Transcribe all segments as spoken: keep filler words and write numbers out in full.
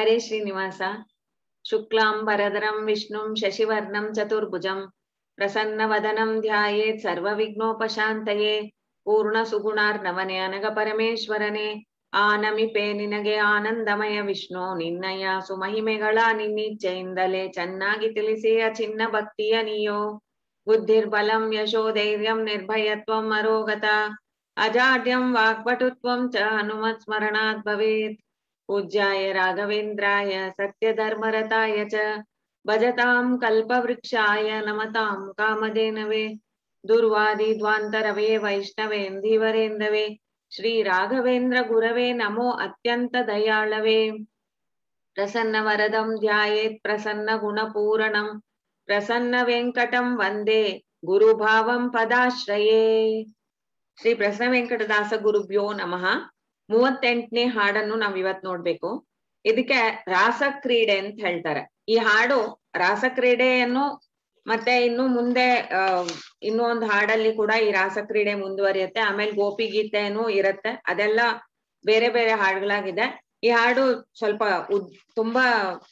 ಹರೇ ಶ್ರೀನಿವಾಸ. ಶುಕ್ಲಾಂ ವರದರಂ ವಿಷ್ಣುಂ ಶಶಿವರ್ಣಂ ಚತುರ್ಭುಜಂ ಪ್ರಸನ್ನವದನಂ ಧ್ಯಾಯೇತ್ ಸರ್ವವಿಘ್ನೋಪಶಾಂತಯೇ. ಪೂರ್ಣ ಸುಗುಣಾರ್ಣವನೆ ಅನಗ ಪರಮೇಶ್ವರನೇ, ಆನಮಿಪೆ ನಿನಗೆ ಆನಂದಮಯ ವಿಷ್ಣು. ನಿನ್ನಯ ಸುಮಹಿಮೆಗಳ ನಿನ್ನಿಚ್ಛೆಯಿಂದಲೇ ಚೆನ್ನಾಗಿ ತಿಳಿಸಿಯ ಚಿನ್ನ ಭಕ್ತಿಯ ನೀಯೋ. ಬುದ್ಧಿರ್ಬಲಂ ಯಶೋ ಧೈರ್ಯಂ ನಿರ್ಭಯತ್ವಂ ಅರೋಗತ ಅಜಾಡ್ಯಂ ವಾಕ್ಪಟುತ್ವಂ ಚ ಹನುಮತ್ ಸ್ಮರಣಾತ್ ಭವೇತ್. ಪೂಜ್ಯಾಯ ರಾಘವೇಂದ್ರಾಯ ಸತ್ಯಧರ್ಮರತಾಯ ಚ ಭಜತಾಂ ಕಲ್ಪವೃಕ್ಷಾಯ ನಮತಾಂ ಕಾಮಧೇನವೇ. ದುರ್ವಾದಿ ದ್ವಾಂತರವೇ ವೈಷ್ಣವೇಂದಿವರೇಂದವೇ ಶ್ರೀ ರಾಘವೇಂದ್ರ ಗುರವೇ ನಮೋ ಅತ್ಯಂತ ದಯಾಳವೇ. ಪ್ರಸನ್ನ ವರದಂ ಧ್ಯಾಯೇತ್ ಪ್ರಸನ್ನ ಗುಣಪೂರಣಂ ಪ್ರಸನ್ನ ವೆಂಕಟಂ ವಂದೇ ಗುರುಭಾವಂ ಪದಾಶ್ರಯೇ. ಶ್ರೀ ಪ್ರಸನ್ನ ವೆಂಕಟದಾಸ ಗುರುಭ್ಯೋ ನಮಃ. ಮೂವತ್ತೆಂಟನೇ ಹಾಡನ್ನು ನಾವ್ ಇವತ್ ನೋಡ್ಬೇಕು. ಇದಕ್ಕೆ ರಾಸಕ್ರೀಡೆ ಅಂತ ಹೇಳ್ತಾರೆ. ಈ ಹಾಡು ರಾಸಕ್ರೀಡೆಯನ್ನು ಮತ್ತೆ ಇನ್ನು ಮುಂದೆ ಅಹ್ ಇನ್ನೂ ಒಂದು ಹಾಡಲ್ಲಿ ಕೂಡ ಈ ರಾಸಕ್ರೀಡೆ ಮುಂದುವರಿಯುತ್ತೆ. ಆಮೇಲೆ ಗೋಪಿ ಗೀತೆನೂ ಇರತ್ತೆ. ಅದೆಲ್ಲ ಬೇರೆ ಬೇರೆ ಹಾಡುಗಳಾಗಿದೆ. ಈ ಹಾಡು ಸ್ವಲ್ಪ ಉದ್ ತುಂಬಾ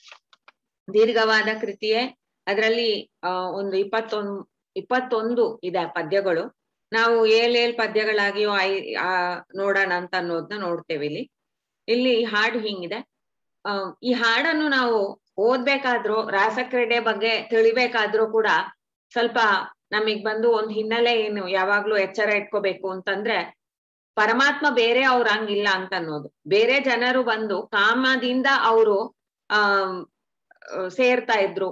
ದೀರ್ಘವಾದ ಕೃತಿಯೇ. ಅದರಲ್ಲಿ ಅಹ್ ಒಂದು ಇಪ್ಪತ್ತೊಂದು ಇಪ್ಪತ್ತೊಂದು ಇದೆ ಪದ್ಯಗಳು. ನಾವು ಏಳೇಳ್ ಪದ್ಯಗಳಾಗಿಯೋ ಐ ಆ ನೋಡೋಣ ಅಂತ ಅನ್ನೋದನ್ನ ನೋಡ್ತೇವೆ ಇಲ್ಲಿ. ಇಲ್ಲಿ ಹಾಡು ಹಿಂಗಿದೆ. ಅಹ್ ಈ ಹಾಡನ್ನು ನಾವು ಓದ್ಬೇಕಾದ್ರೂ ರಾಸಕ್ರೀಡೆ ಬಗ್ಗೆ ತಿಳಿಬೇಕಾದ್ರೂ ಕೂಡ ಸ್ವಲ್ಪ ನಮಗ್ ಬಂದು ಒಂದ್ ಹಿನ್ನೆಲೆ ಏನು ಯಾವಾಗ್ಲೂ ಎಚ್ಚರ ಇಟ್ಕೋಬೇಕು ಅಂತಂದ್ರೆ, ಪರಮಾತ್ಮ ಬೇರೆ ಅವ್ರ ಹಂಗಿಲ್ಲ ಅಂತ ಅನ್ನೋದು. ಬೇರೆ ಜನರು ಬಂದು ಕಾಮದಿಂದ ಅವರು ಆ ಸೇರ್ತಾ ಇದ್ರು,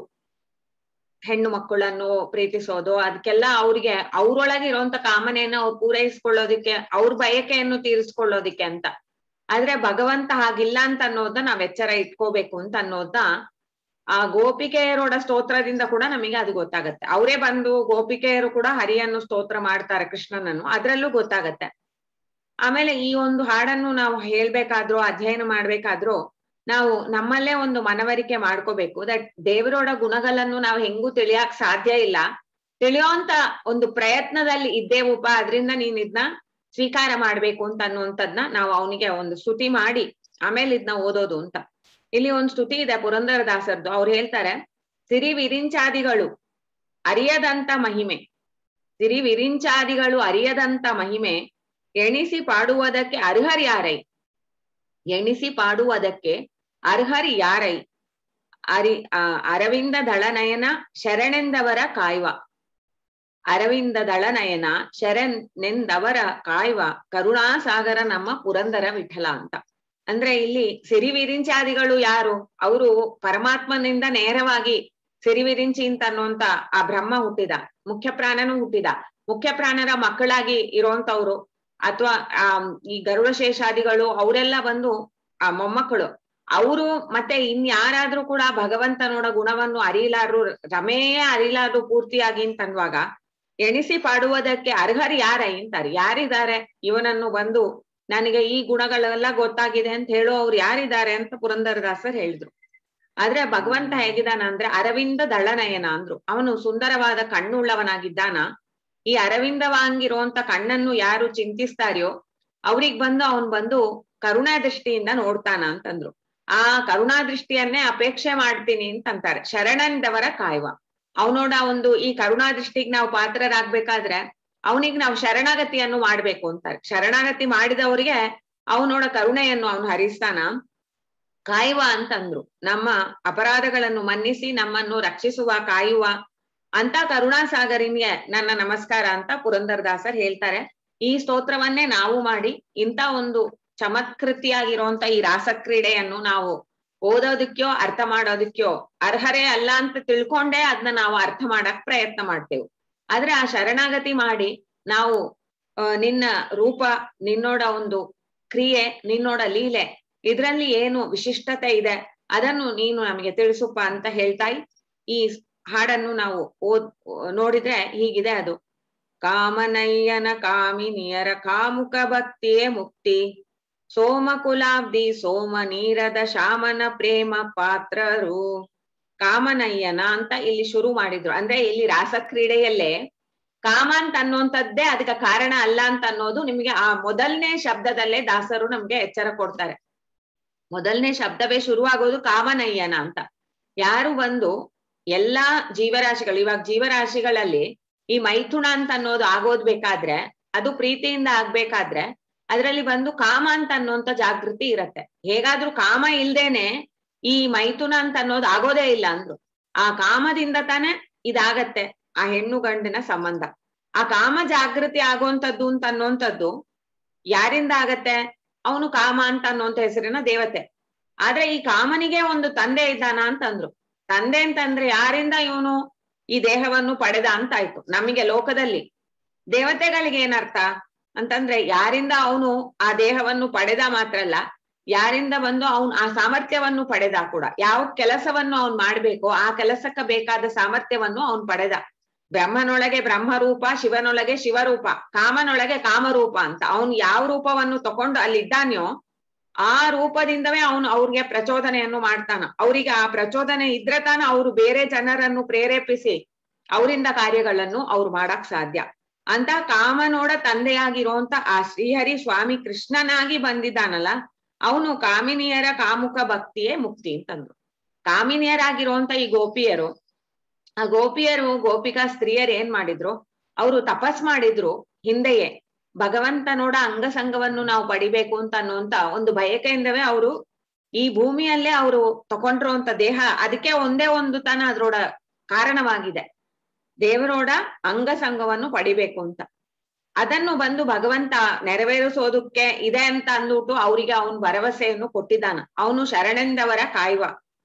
ಹೆಣ್ಣು ಮಕ್ಕಳನ್ನು ಪ್ರೀತಿಸೋದು, ಅದಕ್ಕೆಲ್ಲ ಅವ್ರಿಗೆ ಅವ್ರೊಳಗೆ ಇರೋಂತ ಕಾಮನೆಯನ್ನ ಅವ್ರು ಪೂರೈಸ್ಕೊಳ್ಳೋದಿಕ್ಕೆ, ಅವ್ರ ಬಯಕೆಯನ್ನು ತೀರಿಸ್ಕೊಳ್ಳೋದಿಕ್ಕೆ ಅಂತ. ಆದ್ರೆ ಭಗವಂತ ಹಾಗಿಲ್ಲ ಅಂತ ಅನ್ನೋದನ್ನ ನಾವ್ ಎಚ್ಚರ ಇಟ್ಕೋಬೇಕು ಅಂತ ಅನ್ನೋದನ್ನ ಆ ಗೋಪಿಕೆಯರೋಡ ಸ್ತೋತ್ರದಿಂದ ಕೂಡ ನಮಗೆ ಅದು ಗೊತ್ತಾಗತ್ತೆ. ಅವರೇ ಬಂದು ಗೋಪಿಕೆಯರು ಕೂಡ ಹರಿಯನ್ನು ಸ್ತೋತ್ರ ಮಾಡ್ತಾರೆ, ಕೃಷ್ಣನನ್ನು, ಅದ್ರಲ್ಲೂ ಗೊತ್ತಾಗತ್ತೆ. ಆಮೇಲೆ ಈ ಒಂದು ಹಾಡನ್ನು ನಾವು ಹೇಳ್ಬೇಕಾದ್ರೂ ಅಧ್ಯಯನ ಮಾಡ್ಬೇಕಾದ್ರೂ ನಾವು ನಮ್ಮಲ್ಲೇ ಒಂದು ಮನವರಿಕೆ ಮಾಡ್ಕೋಬೇಕು. ದಟ್ ದೇವರೋಡ ಗುಣಗಳನ್ನು ನಾವು ಹೆಂಗೂ ತಿಳಿಯಕ್ ಸಾಧ್ಯ ಇಲ್ಲ, ತಿಳಿಯೋಂತ ಒಂದು ಪ್ರಯತ್ನದಲ್ಲಿ ಇದ್ದೇವಪ್ಪ, ಅದ್ರಿಂದ ನೀನ್ ಇದನ್ನ ಸ್ವೀಕಾರ ಮಾಡ್ಬೇಕು ಅಂತ ಅನ್ನುವಂಥದ್ನ ನಾವು ಅವನಿಗೆ ಒಂದು ಸ್ತುತಿ ಮಾಡಿ ಆಮೇಲೆ ಇದನ್ನ ಓದೋದು ಅಂತ. ಇಲ್ಲಿ ಒಂದು ಸ್ತುತಿ ಇದೆ ಪುರಂದರದಾಸರದ್ದು. ಅವ್ರು ಹೇಳ್ತಾರೆ, ಸಿರಿ ವಿರಿಂಚಾದಿಗಳು ಅರಿಯದಂತ ಮಹಿಮೆ, ಸಿರಿ ವಿರಿಂಚಾದಿಗಳು ಅರಿಯದಂತ ಮಹಿಮೆ, ಎಣಿಸಿ ಪಾಡುವುದಕ್ಕೆ ಅರ್ಹರಿ ಯಾರೈ, ಎಣಿಸಿ ಪಾಡುವುದಕ್ಕೆ ಅರ್ಹರಿ ಯಾರೈ, ಅರಿ ಆ ಅರವಿಂದ ದಳನಯನ ಶರಣೆಂದವರ ಕಾಯ್ವ, ಅರವಿಂದ ದಳನಯನ ಶರಣೆಂದವರ ಕಾಯ್ವ ಕರುಣಾಸಾಗರ ನಮ್ಮ ಪುರಂದರ ವಿಠಲ ಅಂತ. ಅಂದ್ರೆ ಇಲ್ಲಿ ಸಿರಿವಿರಿಂಚಾದಿಗಳು ಯಾರು? ಅವರು ಪರಮಾತ್ಮನಿಂದ ನೇರವಾಗಿ ಸಿರಿವಿರಿಂಚಿ ಅಂತ ಅನ್ನುವಂತ ಆ ಬ್ರಹ್ಮ ಹುಟ್ಟಿದ, ಮುಖ್ಯ ಪ್ರಾಣನೂ ಹುಟ್ಟಿದ, ಮುಖ್ಯ ಪ್ರಾಣರ ಮಕ್ಕಳಾಗಿ ಇರೋಂತವ್ರು, ಅಥವಾ ಆ ಈ ಗರುಡ ಶೇಷಾದಿಗಳು ಅವರೆಲ್ಲ ಬಂದು ಆ ಮೊಮ್ಮಕ್ಕಳು ಅವರು. ಮತ್ತೆ ಇನ್ಯಾರಾದ್ರೂ ಕೂಡ ಭಗವಂತನೋಡ ಗುಣವನ್ನು ಅರಿಲಾರು, ರಮೆಯೇ ಅರಿಲಾರು ಪೂರ್ತಿಯಾಗಿ ಅಂತನ್ನುವಾಗ ಎಣಿಸಿ ಪಾಡುವುದಕ್ಕೆ ಅರ್ಹರು ಯಾರೈ ಅಂತಾರೆ. ಯಾರಿದ್ದಾರೆ ಇವನನ್ನು ಬಂದು ನನಗೆ ಈ ಗುಣಗಳೆಲ್ಲ ಗೊತ್ತಾಗಿದೆ ಅಂತ ಹೇಳೋ ಅವ್ರು ಯಾರಿದ್ದಾರೆ ಅಂತ ಪುರಂದರದಾಸರು ಹೇಳಿದ್ರು. ಆದ್ರೆ ಭಗವಂತ ಹೇಗಿದ್ದಾನ ಅಂದ್ರೆ ಅರವಿಂದ ದಳನಯನ ಅಂದ್ರು. ಅವನು ಸುಂದರವಾದ ಕಣ್ಣುಳ್ಳವನಾಗಿದ್ದಾನ. ಈ ಅರವಿಂದವಾಗಿರುವಂತ ಕಣ್ಣನ್ನು ಯಾರು ಚಿಂತಿಸ್ತಾರೆಯೋ ಅವ್ರಿಗ್ ಬಂದು ಅವನ್ ಬಂದು ಕರುಣಾ ದೃಷ್ಟಿಯಿಂದ ನೋಡ್ತಾನ ಅಂತಂದ್ರು. ಆ ಕರುಣಾ ದೃಷ್ಟಿಯನ್ನೇ ಅಪೇಕ್ಷೆ ಮಾಡ್ತೀನಿ ಅಂತಂತಾರೆ. ಶರಣಂದವರ ಕಾಯ್ವ, ಅವನೋಡ ಒಂದು ಈ ಕರುಣಾ ದೃಷ್ಟಿಗೆ ನಾವು ಪಾತ್ರರಾಗ್ಬೇಕಾದ್ರೆ ಅವನಿಗೆ ನಾವು ಶರಣಾಗತಿಯನ್ನು ಮಾಡ್ಬೇಕು ಅಂತಾರೆ. ಶರಣಾಗತಿ ಮಾಡಿದವ್ರಿಗೆ ಅವನೋಡ ಕರುಣೆಯನ್ನು ಅವನು ಹರಿಸ್ತಾನ. ಕಾಯುವ ಅಂತಂದ್ರು, ನಮ್ಮ ಅಪರಾಧಗಳನ್ನು ಮನ್ನಿಸಿ ನಮ್ಮನ್ನು ರಕ್ಷಿಸುವ, ಕಾಯುವ ಅಂತ ಕರುಣಾಸಾಗರಿನ್ಗೆ ನನ್ನ ನಮಸ್ಕಾರ ಅಂತ ಪುರಂದರದಾಸರ್ ಹೇಳ್ತಾರೆ. ಈ ಸ್ತೋತ್ರವನ್ನೇ ನಾವು ಮಾಡಿ ಇಂಥ ಒಂದು ಚಮತ್ಕೃತಿಯಾಗಿರುವಂತ ಈ ರಾಸಕ್ರೀಡೆಯನ್ನು ನಾವು ಓದೋದಕ್ಯೋ ಅರ್ಥ ಮಾಡೋದಕ್ಯೋ ಅರ್ಹರೇ ಅಲ್ಲ ಅಂತ ತಿಳ್ಕೊಂಡೇ ಅದನ್ನ ನಾವು ಅರ್ಥ ಮಾಡಕ್ ಪ್ರಯತ್ನ ಮಾಡ್ತೇವೆ. ಆದ್ರೆ ಆ ಶರಣಾಗತಿ ಮಾಡಿ ನಾವು ಅಹ್ ನಿನ್ನ ರೂಪ, ನಿನ್ನೋಡ ಒಂದು ಕ್ರಿಯೆ, ನಿನ್ನೋಡ ಲೀಲೆ, ಇದ್ರಲ್ಲಿ ಏನು ವಿಶಿಷ್ಟತೆ ಇದೆ ಅದನ್ನು ನೀನು ನಮಗೆ ತಿಳಿಸುಪ್ಪ ಅಂತ ಹೇಳ್ತಾ ಈ ಹಾಡನ್ನು ನಾವು ಓದ್ ನೋಡಿದ್ರೆ ಹೀಗಿದೆ ಅದು. ಕಾಮನಯ್ಯನ ಕಾಮಿನಿಯರ ಕಾಮುಕ ಭಕ್ತಿಯೇ ಮುಕ್ತಿ, ಸೋಮಕುಲಾಬ್ದಿ ಸೋಮ ನೀರದ ಶಾಮನ ಪ್ರೇಮ ಪಾತ್ರರು. ಕಾಮನಯ್ಯನ ಅಂತ ಇಲ್ಲಿ ಶುರು ಮಾಡಿದ್ರು. ಅಂದ್ರೆ ಇಲ್ಲಿ ರಾಸಕ್ರೀಡೆಯಲ್ಲೇ ಕಾಮ ಅಂತ ಅನ್ನುವಂಥದ್ದೇ ಅದಕ್ಕೆ ಕಾರಣ ಅಲ್ಲ ಅಂತ ಅನ್ನೋದು ನಿಮ್ಗೆ ಆ ಮೊದಲನೇ ಶಬ್ದದಲ್ಲೇ ದಾಸರು ನಮ್ಗೆ ಎಚ್ಚರ ಕೊಡ್ತಾರೆ. ಮೊದಲನೇ ಶಬ್ದವೇ ಶುರುವಾಗೋದು ಕಾಮನಯ್ಯನ ಅಂತ. ಯಾರು ಬಂದು ಎಲ್ಲಾ ಜೀವರಾಶಿಗಳು, ಇವಾಗ ಜೀವರಾಶಿಗಳಲ್ಲಿ ಈ ಮೈಥುನ ಅಂತ ಅನ್ನೋದು ಆಗೋದ್ ಬೇಕಾದ್ರೆ, ಅದು ಪ್ರೀತಿಯಿಂದ ಆಗ್ಬೇಕಾದ್ರೆ ಅದ್ರಲ್ಲಿ ಬಂದು ಕಾಮ ಅಂತ ಅನ್ನೋಂತ ಜಾಗೃತಿ ಇರತ್ತೆ. ಹೇಗಾದ್ರೂ ಕಾಮ ಇಲ್ದೇನೆ ಈ ಮೈಥುನ ಅಂತ ಅನ್ನೋದು ಆಗೋದೇ ಇಲ್ಲ ಅಂದ್ರು. ಆ ಕಾಮದಿಂದ ತಾನೇ ಇದಾಗತ್ತೆ ಆ ಹೆಣ್ಣು ಗಂಡಿನ ಸಂಬಂಧ. ಆ ಕಾಮ ಜಾಗೃತಿ ಆಗೋಂಥದ್ದು ಅಂತ ಅನ್ನೋಂಥದ್ದು ಯಾರಿಂದ ಆಗತ್ತೆ? ಅವನು ಕಾಮ ಅಂತ ಅನ್ನೋಂಥ ಹೆಸರಿನ ದೇವತೆ. ಆದ್ರೆ ಈ ಕಾಮನಿಗೆ ಒಂದು ತಂದೆ ಇದ್ದಾನ ಅಂತಂದ್ರು. ತಂದೆ ಅಂತಂದ್ರೆ ಯಾರಿಂದ ಇವನು ಈ ದೇಹವನ್ನು ಪಡೆದ ಅಂತ ಆಯ್ತು. ನಮಗೆ ಲೋಕದಲ್ಲಿ ದೇವತೆಗಳಿಗೆ ಏನರ್ಥ ಅಂತಂದ್ರೆ ಯಾರಿಂದ ಅವನು ಆ ದೇಹವನ್ನು ಪಡೆದ ಮಾತ್ರ ಅಲ್ಲ, ಯಾರಿಂದ ಬಂದು ಅವನು ಆ ಸಾಮರ್ಥ್ಯವನ್ನು ಪಡೆದ ಕೂಡ. ಯಾವ ಕೆಲಸವನ್ನು ಅವನ್ ಮಾಡ್ಬೇಕು ಆ ಕೆಲಸಕ್ಕೆ ಬೇಕಾದ ಸಾಮರ್ಥ್ಯವನ್ನು ಅವನ್ ಪಡೆದ. ಬ್ರಹ್ಮನೊಳಗೆ ಬ್ರಹ್ಮರೂಪ, ಶಿವನೊಳಗೆ ಶಿವರೂಪ, ಕಾಮನೊಳಗೆ ಕಾಮರೂಪ ಅಂತ ಅವನು ಯಾವ ರೂಪವನ್ನು ತಕೊಂಡು ಅಲ್ಲಿದ್ದಾನ್ಯೋ ಆ ರೂಪದಿಂದವೇ ಅವನು ಅವ್ರಿಗೆ ಪ್ರಚೋದನೆಯನ್ನು ಮಾಡ್ತಾನ. ಅವ್ರಿಗೆ ಆ ಪ್ರಚೋದನೆ ಇದ್ರೆ ತಾನ ಅವ್ರು ಬೇರೆ ಜನರನ್ನು ಪ್ರೇರೇಪಿಸಿ ಅವರಿಂದ ಕಾರ್ಯಗಳನ್ನು ಅವ್ರು ಮಾಡಕ್ ಸಾಧ್ಯ ಅಂತ. ಕಾಮನೋಡ ತಂದೆಯಾಗಿರುವಂತ ಆ ಶ್ರೀಹರಿ ಸ್ವಾಮಿ ಕೃಷ್ಣನಾಗಿ ಬಂದಿದ್ದಾನಲ್ಲ, ಅವನು ಕಾಮಿನಿಯರ ಕಾಮುಕ ಭಕ್ತಿಯೇ ಮುಕ್ತಿ ಅಂತಂದ್ರು. ಕಾಮಿನಿಯರಾಗಿರುವಂತ ಈ ಗೋಪಿಯರು, ಆ ಗೋಪಿಯರು ಗೋಪಿಕಾ ಸ್ತ್ರೀಯರು ಏನ್ ಮಾಡಿದ್ರು? ಅವರು ತಪಸ್ ಮಾಡಿದ್ರು ಹಿಂದೆಯೇ. ಭಗವಂತನೋಡ ಅಂಗಸಂಗವನ್ನು ನಾವು ಪಡಿಬೇಕು ಅಂತ ಅನ್ನುವಂತ ಒಂದು ಬಯಕೆಯಿಂದವೇ ಅವರು ಈ ಭೂಮಿಯಲ್ಲೇ ಅವರು ತಗೊಂಡಿರುವಂತ ದೇಹ, ಅದಕ್ಕೆ ಒಂದೇ ಒಂದು ತನ ಅದ್ರೋಡ ಕಾರಣವಾಗಿದೆ. ದೇವರೋಡ ಅಂಗಸಂಗವನ್ನು ಪಡಿಬೇಕು ಅಂತ. ಅದನ್ನು ಬಂದು ಭಗವಂತ ನೆರವೇರಿಸೋದಕ್ಕೆ ಇದೆ ಅಂತ ಅಂದ್ಬಿಟ್ಟು ಅವರಿಗೆ ಅವನು ಭರವಸೆಯನ್ನು ಕೊಟ್ಟಿದ್ದಾನ. ಅವನು ಶರಣೆಂದವರ ಕಾಯುವ.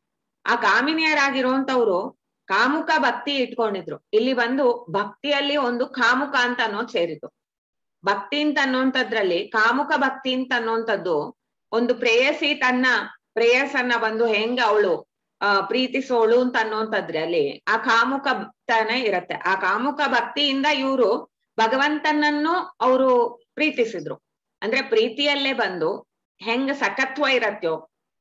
ಆ ಕಾಮಿನಿಯರಾಗಿರುವಂತವ್ರು ಕಾಮುಕ ಭಕ್ತಿ ಇಟ್ಕೊಂಡಿದ್ರು. ಇಲ್ಲಿ ಬಂದು ಭಕ್ತಿಯಲ್ಲಿ ಒಂದು ಕಾಮುಕ ಅಂತ ಅನ್ನೋದು ಸೇರಿತು. ಭಕ್ತಿ ಅಂತ ಅನ್ನೋಂಥದ್ರಲ್ಲಿ ಕಾಮುಕ ಭಕ್ತಿ ಅಂತ ಅನ್ನೋಂಥದ್ದು ಒಂದು ಪ್ರೇಯಸಿ ತನ್ನ ಪ್ರೇಯಸನ್ನ ಬಂದು ಹೆಂಗ ಅವಳು ಆ ಪ್ರೀತಿಸೋಳು ಅಂತ ಅನ್ನೋಂಥದ್ರಲ್ಲಿ ಆ ಕಾಮುಕ ಭಕ್ತನೇ ಇರತ್ತೆ. ಆ ಕಾಮುಕ ಭಕ್ತಿಯಿಂದ ಇವರು ಭಗವಂತನನ್ನು ಅವರು ಪ್ರೀತಿಸಿದ್ರು. ಅಂದ್ರೆ ಪ್ರೀತಿಯಲ್ಲೇ ಬಂದು ಹೆಂಗ ಸಖತ್ವ ಇರತ್ಯೋ,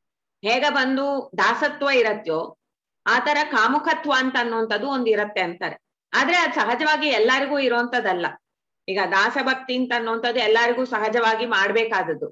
ಹೇಗ ಬಂದು ದಾಸತ್ವ ಇರತ್ಯೋ ಆತರ ಕಾಮುಕತ್ವ ಅಂತ ಅನ್ನೋಂಥದ್ದು ಒಂದ್ ಇರತ್ತೆ ಅಂತಾರೆ. ಆದ್ರೆ ಅದ್ ಸಹಜವಾಗಿ ಎಲ್ಲರಿಗೂ ಇರೋಂಥದ್ದಲ್ಲ. ಈಗ ದಾಸಭಕ್ತಿ ಅಂತ ಅನ್ನೋಂಥದ್ದು ಎಲ್ಲರಿಗೂ ಸಹಜವಾಗಿ ಮಾಡ್ಬೇಕಾದದ್ದು.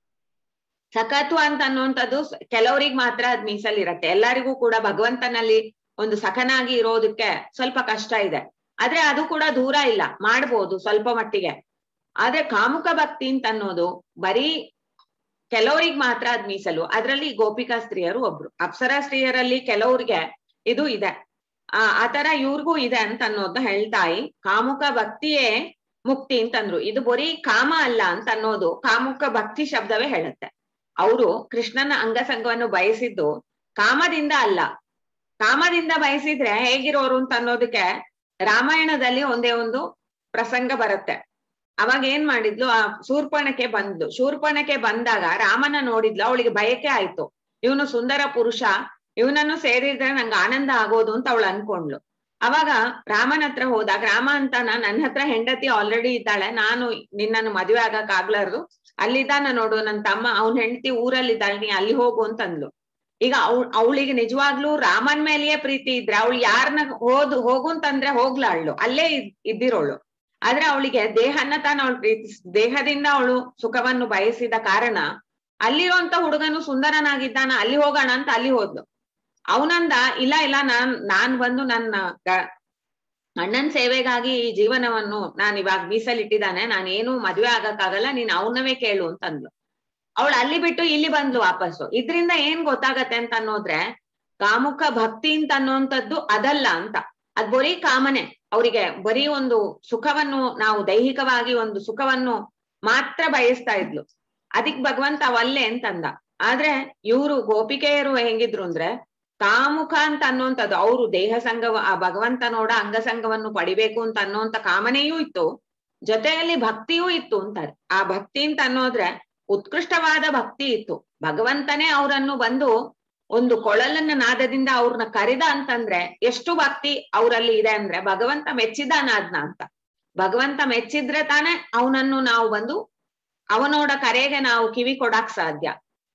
ಸಖತ್ವ ಅಂತ ಅನ್ನೋಂಥದ್ದು ಕೆಲವರಿಗೆ ಮಾತ್ರ ಅದ್ ಮೀಸಲಿರತ್ತೆ. ಎಲ್ಲರಿಗೂ ಕೂಡ ಭಗವಂತನಲ್ಲಿ ಒಂದು ಸಖನಾಗಿ ಇರೋದಕ್ಕೆ ಸ್ವಲ್ಪ ಕಷ್ಟ ಇದೆ. ಆದ್ರೆ ಅದು ಕೂಡ ದೂರ ಇಲ್ಲ, ಮಾಡ್ಬೋದು ಸ್ವಲ್ಪ ಮಟ್ಟಿಗೆ. ಆದ್ರೆ ಕಾಮುಕ ಭಕ್ತಿ ಅಂತ ಅನ್ನೋದು ಬರೀ ಕೆಲವರಿಗೆ ಮಾತ್ರ ಅದ್ ಮೀಸಲು. ಅದ್ರಲ್ಲಿ ಗೋಪಿಕಾ ಸ್ತ್ರೀಯರು ಒಬ್ರು. ಅಪ್ಸರಾ ಸ್ತ್ರೀಯರಲ್ಲಿ ಕೆಲವ್ರಿಗೆ ಇದು ಇದೆ, ಆ ಆತರ ಇವ್ರಿಗೂ ಇದೆ ಅಂತ ಅನ್ನೋದನ್ನ ಹೇಳ್ತಾಯಿ. ಕಾಮುಕ ಭಕ್ತಿಯೇ ಮುಕ್ತಿ ಅಂತಂದ್ರು. ಇದು ಬರೀ ಕಾಮ ಅಲ್ಲ ಅಂತ ಅನ್ನೋದು ಕಾಮುಕ ಭಕ್ತಿ ಶಬ್ದವೇ ಹೇಳುತ್ತೆ. ಅವರು ಕೃಷ್ಣನ ಅಂಗಸಂಗವನ್ನು ಬಯಸಿದ್ದು ಕಾಮದಿಂದ ಅಲ್ಲ. ಕಾಮದಿಂದ ಬಯಸಿದ್ರೆ ಹೇಗಿರೋರು ಅಂತ ಅನ್ನೋದಕ್ಕೆ ರಾಮಾಯಣದಲ್ಲಿ ಒಂದೇ ಒಂದು ಪ್ರಸಂಗ ಬರುತ್ತೆ. ಅವಾಗ ಏನ್ ಮಾಡಿದ್ಲು, ಆ ಶೂರ್ಪಣಕ್ಕೆ ಬಂದ್ಲು. ಶೂರ್ಪಣಕ್ಕೆ ಬಂದಾಗ ರಾಮನ ನೋಡಿದ್ಲು, ಅವಳಿಗೆ ಬಯಕೆ ಆಯ್ತು. ಇವನು ಸುಂದರ ಪುರುಷ, ಇವನನ್ನು ಸೇರಿದ್ರೆ ನಂಗೆ ಆನಂದ ಆಗೋದು ಅಂತ ಅವಳು ಅನ್ಕೊಂಡ್ಲು. ಅವಾಗ ರಾಮನ ಹತ್ರ ಹೋದಾಗ ರಾಮ ಅಂತಾನ, ನನ್ನ ಹತ್ರ ಹೆಂಡತಿ ಆಲ್ರೆಡಿ ಇದ್ದಾಳೆ, ನಾನು ನಿನ್ನನ್ನು ಮದುವೆ ಆಗಕ್ ಆಗ್ಲಾರ್ದು, ಅಲ್ಲಿದ್ದಾನ ನೋಡು ನನ್ ತಮ್ಮ, ಅವನ್ ಹೆಂಡತಿ ಊರಲ್ಲಿದ್ದಾಳೆ, ನೀ ಅಲ್ಲಿ ಹೋಗು ಅಂತಂದ್ಲು. ಈಗ ಅವ್ ಅವಳಿಗೆ ನಿಜವಾಗ್ಲೂ ರಾಮನ್ ಮೇಲೆಯೇ ಪ್ರೀತಿ ಇದ್ರೆ ಅವಳು ಯಾರನ್ನ ಹೋದ್ ಹೋಗು ಅಂತಂದ್ರೆ ಹೋಗ್ಲಾಳು, ಅಲ್ಲೇ ಇದ್ದಿರೋಳು. ಆದ್ರೆ ಅವಳಿಗೆ ದೇಹನ್ನ ತಾನು ಅವಳು ಪ್ರೀತಿಸ್ ದೇಹದಿಂದ ಅವಳು ಸುಖವನ್ನು ಬಯಸಿದ ಕಾರಣ ಅಲ್ಲಿರುವಂತ ಹುಡುಗನು ಸುಂದರನಾಗಿದ್ದಾನ, ಅಲ್ಲಿ ಹೋಗೋಣ ಅಂತ ಅಲ್ಲಿ ಹೋದ್ಲು. ಅವನಂದ ಇಲ್ಲ ಇಲ್ಲ ನಾನ್ ನಾನ್ ಬಂದು ನನ್ನ ಅಣ್ಣನ್ ಸೇವೆಗಾಗಿ ಈ ಜೀವನವನ್ನು ನಾನ್ ಇವಾಗ ಮೀಸಲಿಟ್ಟಿದ್ದಾನೆ, ನಾನು ಏನು ಮದ್ವೆ ಆಗಕ್ಕಾಗಲ್ಲ, ನೀನ್ ಅವನವೇ ಕೇಳು ಅಂತಂದ್ಲು. ಅವಳು ಅಲ್ಲಿ ಬಿಟ್ಟು ಇಲ್ಲಿ ಬಂದ್ಲು ವಾಪಸ್ಸು. ಇದ್ರಿಂದ ಏನ್ ಗೊತ್ತಾಗತ್ತೆ ಅಂತ ಅನ್ನೋದ್ರೆ ಕಾಮುಕ ಭಕ್ತಿ ಅಂತ ಅನ್ನೋಂಥದ್ದು ಅದಲ್ಲ ಅಂತ. ಅದ್ ಬರೀ ಕಾಮನೆ. ಅವರಿಗೆ ಬರೀ ಒಂದು ಸುಖವನ್ನು, ನಾವು ದೈಹಿಕವಾಗಿ ಒಂದು ಸುಖವನ್ನು ಮಾತ್ರ ಬಯಸ್ತಾ ಇದ್ಲು. ಅದಕ್ ಭಗವಂತ ಅವಲ್ಲೇ ಅಂತಂದ. ಆದ್ರೆ ಇವ್ರು ಗೋಪಿಕೆಯರು ಹೆಂಗಿದ್ರು ಅಂದ್ರೆ ಕಾಮುಕ ಅಂತ ಅನ್ನೋಂಥದ್ದು, ಅವರು ದೇಹ ಸಂಘ ಆ ಭಗವಂತನೋಡ ಅಂಗಸಂಗವನ್ನು ಪಡಿಬೇಕು ಅಂತ ಅನ್ನೋಂಥ ಕಾಮನೆಯೂ ಇತ್ತು, ಜೊತೆಯಲ್ಲಿ ಭಕ್ತಿಯೂ ಇತ್ತು ಅಂತಾರೆ. ಆ ಭಕ್ತಿ ಅಂತ ಅನ್ನೋದ್ರೆ ಉತ್ಕೃಷ್ಟವಾದ ಭಕ್ತಿ ಇತ್ತು. ಭಗವಂತನೇ ಅವರನ್ನು ಬಂದು ಒಂದು ಕೊಳಲನ್ನ ನಾದದಿಂದ ಅವ್ರನ್ನ ಕರೆದ ಅಂತಂದ್ರೆ ಎಷ್ಟು ಭಕ್ತಿ ಅವರಲ್ಲಿ ಇದೆ ಅಂದ್ರೆ ಭಗವಂತ ಮೆಚ್ಚಿದಾನಾದ್ನ ಅಂತ. ಭಗವಂತ ಮೆಚ್ಚಿದ್ರೆ ತಾನೇ ಅವನನ್ನು ನಾವು ಬಂದು ಅವನೋಡ ಕರೆಗೆ ನಾವು ಕಿವಿ ಕೊಡಾಕ್ ಸಾಧ್ಯ.